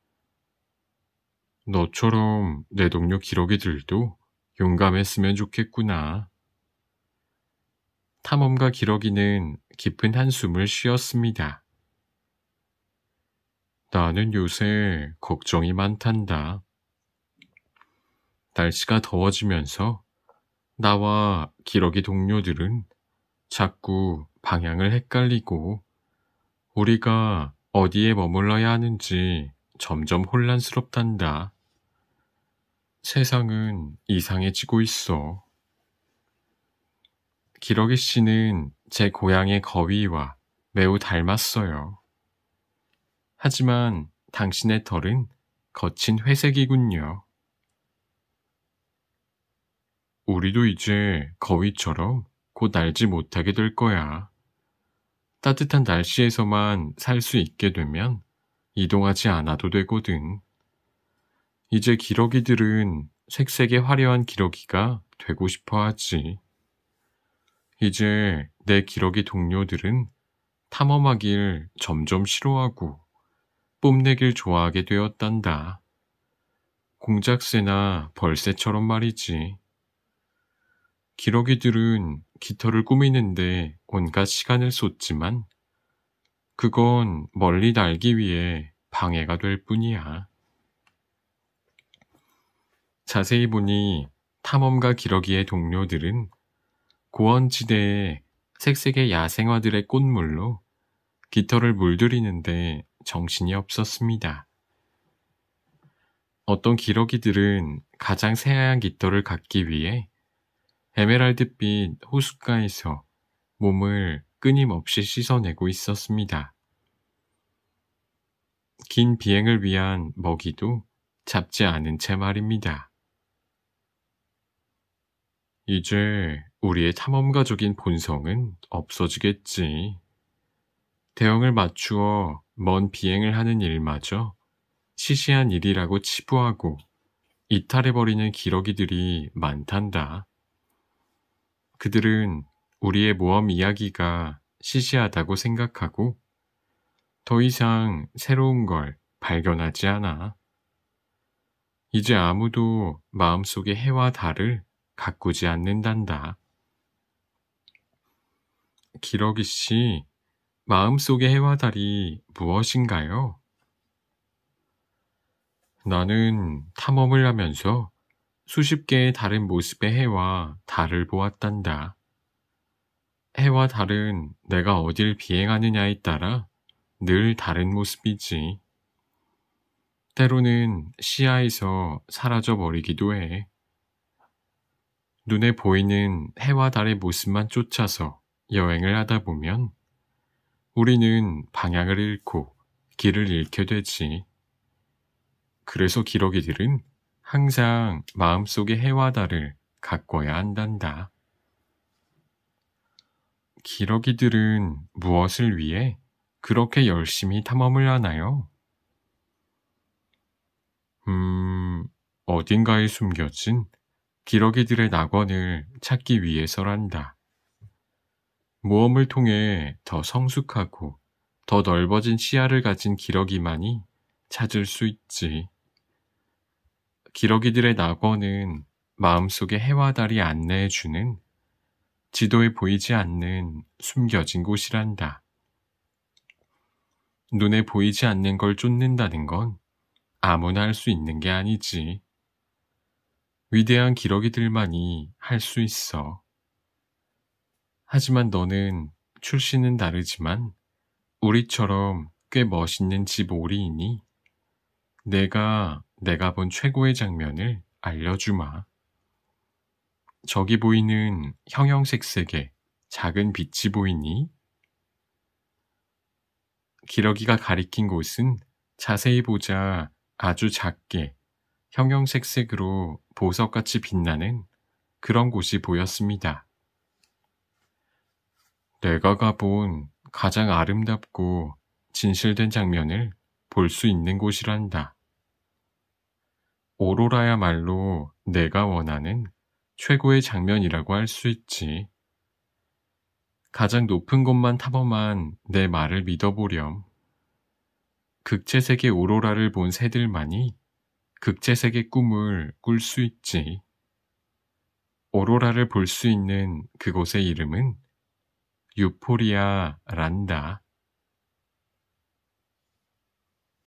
너처럼 내 동료 기러기들도 용감했으면 좋겠구나. 탐험가 기러기는 깊은 한숨을 쉬었습니다. 나는 요새 걱정이 많단다. 날씨가 더워지면서 나와 기러기 동료들은 자꾸 방향을 헷갈리고 우리가 어디에 머물러야 하는지 점점 혼란스럽단다. 세상은 이상해지고 있어. 기러기 씨는 제 고향의 거위와 매우 닮았어요. 하지만 당신의 털은 거친 회색이군요. 우리도 이제 거위처럼 곧 날지 못하게 될 거야. 따뜻한 날씨에서만 살 수 있게 되면 이동하지 않아도 되거든. 이제 기러기들은 색색의 화려한 기러기가 되고 싶어 하지. 이제 내 기러기 동료들은 탐험하길 점점 싫어하고 뽐내길 좋아하게 되었단다. 공작새나 벌새처럼 말이지. 기러기들은 깃털을 꾸미는데 온갖 시간을 쏟지만 그건 멀리 날기 위해 방해가 될 뿐이야. 자세히 보니 탐험가 기러기의 동료들은 고원지대의 색색의 야생화들의 꽃물로 깃털을 물들이는데 정신이 없었습니다. 어떤 기러기들은 가장 새하얀 깃털을 갖기 위해 에메랄드빛 호숫가에서 몸을 끊임없이 씻어내고 있었습니다. 긴 비행을 위한 먹이도 잡지 않은 채 말입니다. 이제 우리의 탐험가적인 본성은 없어지겠지. 대형을 맞추어 먼 비행을 하는 일마저 시시한 일이라고 치부하고 이탈해버리는 기러기들이 많단다. 그들은 우리의 모험 이야기가 시시하다고 생각하고 더 이상 새로운 걸 발견하지 않아. 이제 아무도 마음속의 해와 달을 가꾸지 않는단다. 기러기 씨, 마음속의 해와 달이 무엇인가요? 나는 탐험을 하면서 수십 개의 다른 모습의 해와 달을 보았단다. 해와 달은 내가 어딜 비행하느냐에 따라 늘 다른 모습이지. 때로는 시야에서 사라져 버리기도 해. 눈에 보이는 해와 달의 모습만 쫓아서 여행을 하다 보면 우리는 방향을 잃고 길을 잃게 되지. 그래서 기러기들은 항상 마음속의 해와 달을 가꿔야 한단다. 기러기들은 무엇을 위해 그렇게 열심히 탐험을 하나요? 음, 어딘가에 숨겨진 기러기들의 낙원을 찾기 위해서란다. 모험을 통해 더 성숙하고 더 넓어진 시야를 가진 기러기만이 찾을 수 있지. 기러기들의 낙원은 마음속의 해와 달이 안내해주는 지도에 보이지 않는 숨겨진 곳이란다. 눈에 보이지 않는 걸 쫓는다는 건 아무나 할 수 있는 게 아니지. 위대한 기러기들만이 할 수 있어. 하지만 너는 출신은 다르지만 우리처럼 꽤 멋있는 집 오리이니 내가 내가 본 최고의 장면을 알려주마. 저기 보이는 형형색색의 작은 빛이 보이니? 기러기가 가리킨 곳은 자세히 보자 아주 작게 형형색색으로 보석같이 빛나는 그런 곳이 보였습니다. 내가 가본 가장 아름답고 진실된 장면을 볼 수 있는 곳이란다. 오로라야말로 내가 원하는 최고의 장면이라고 할 수 있지. 가장 높은 곳만 탐험한 내 말을 믿어보렴. 극채색의 오로라를 본 새들만이 극채색의 꿈을 꿀 수 있지. 오로라를 볼 수 있는 그곳의 이름은 유포리아란다.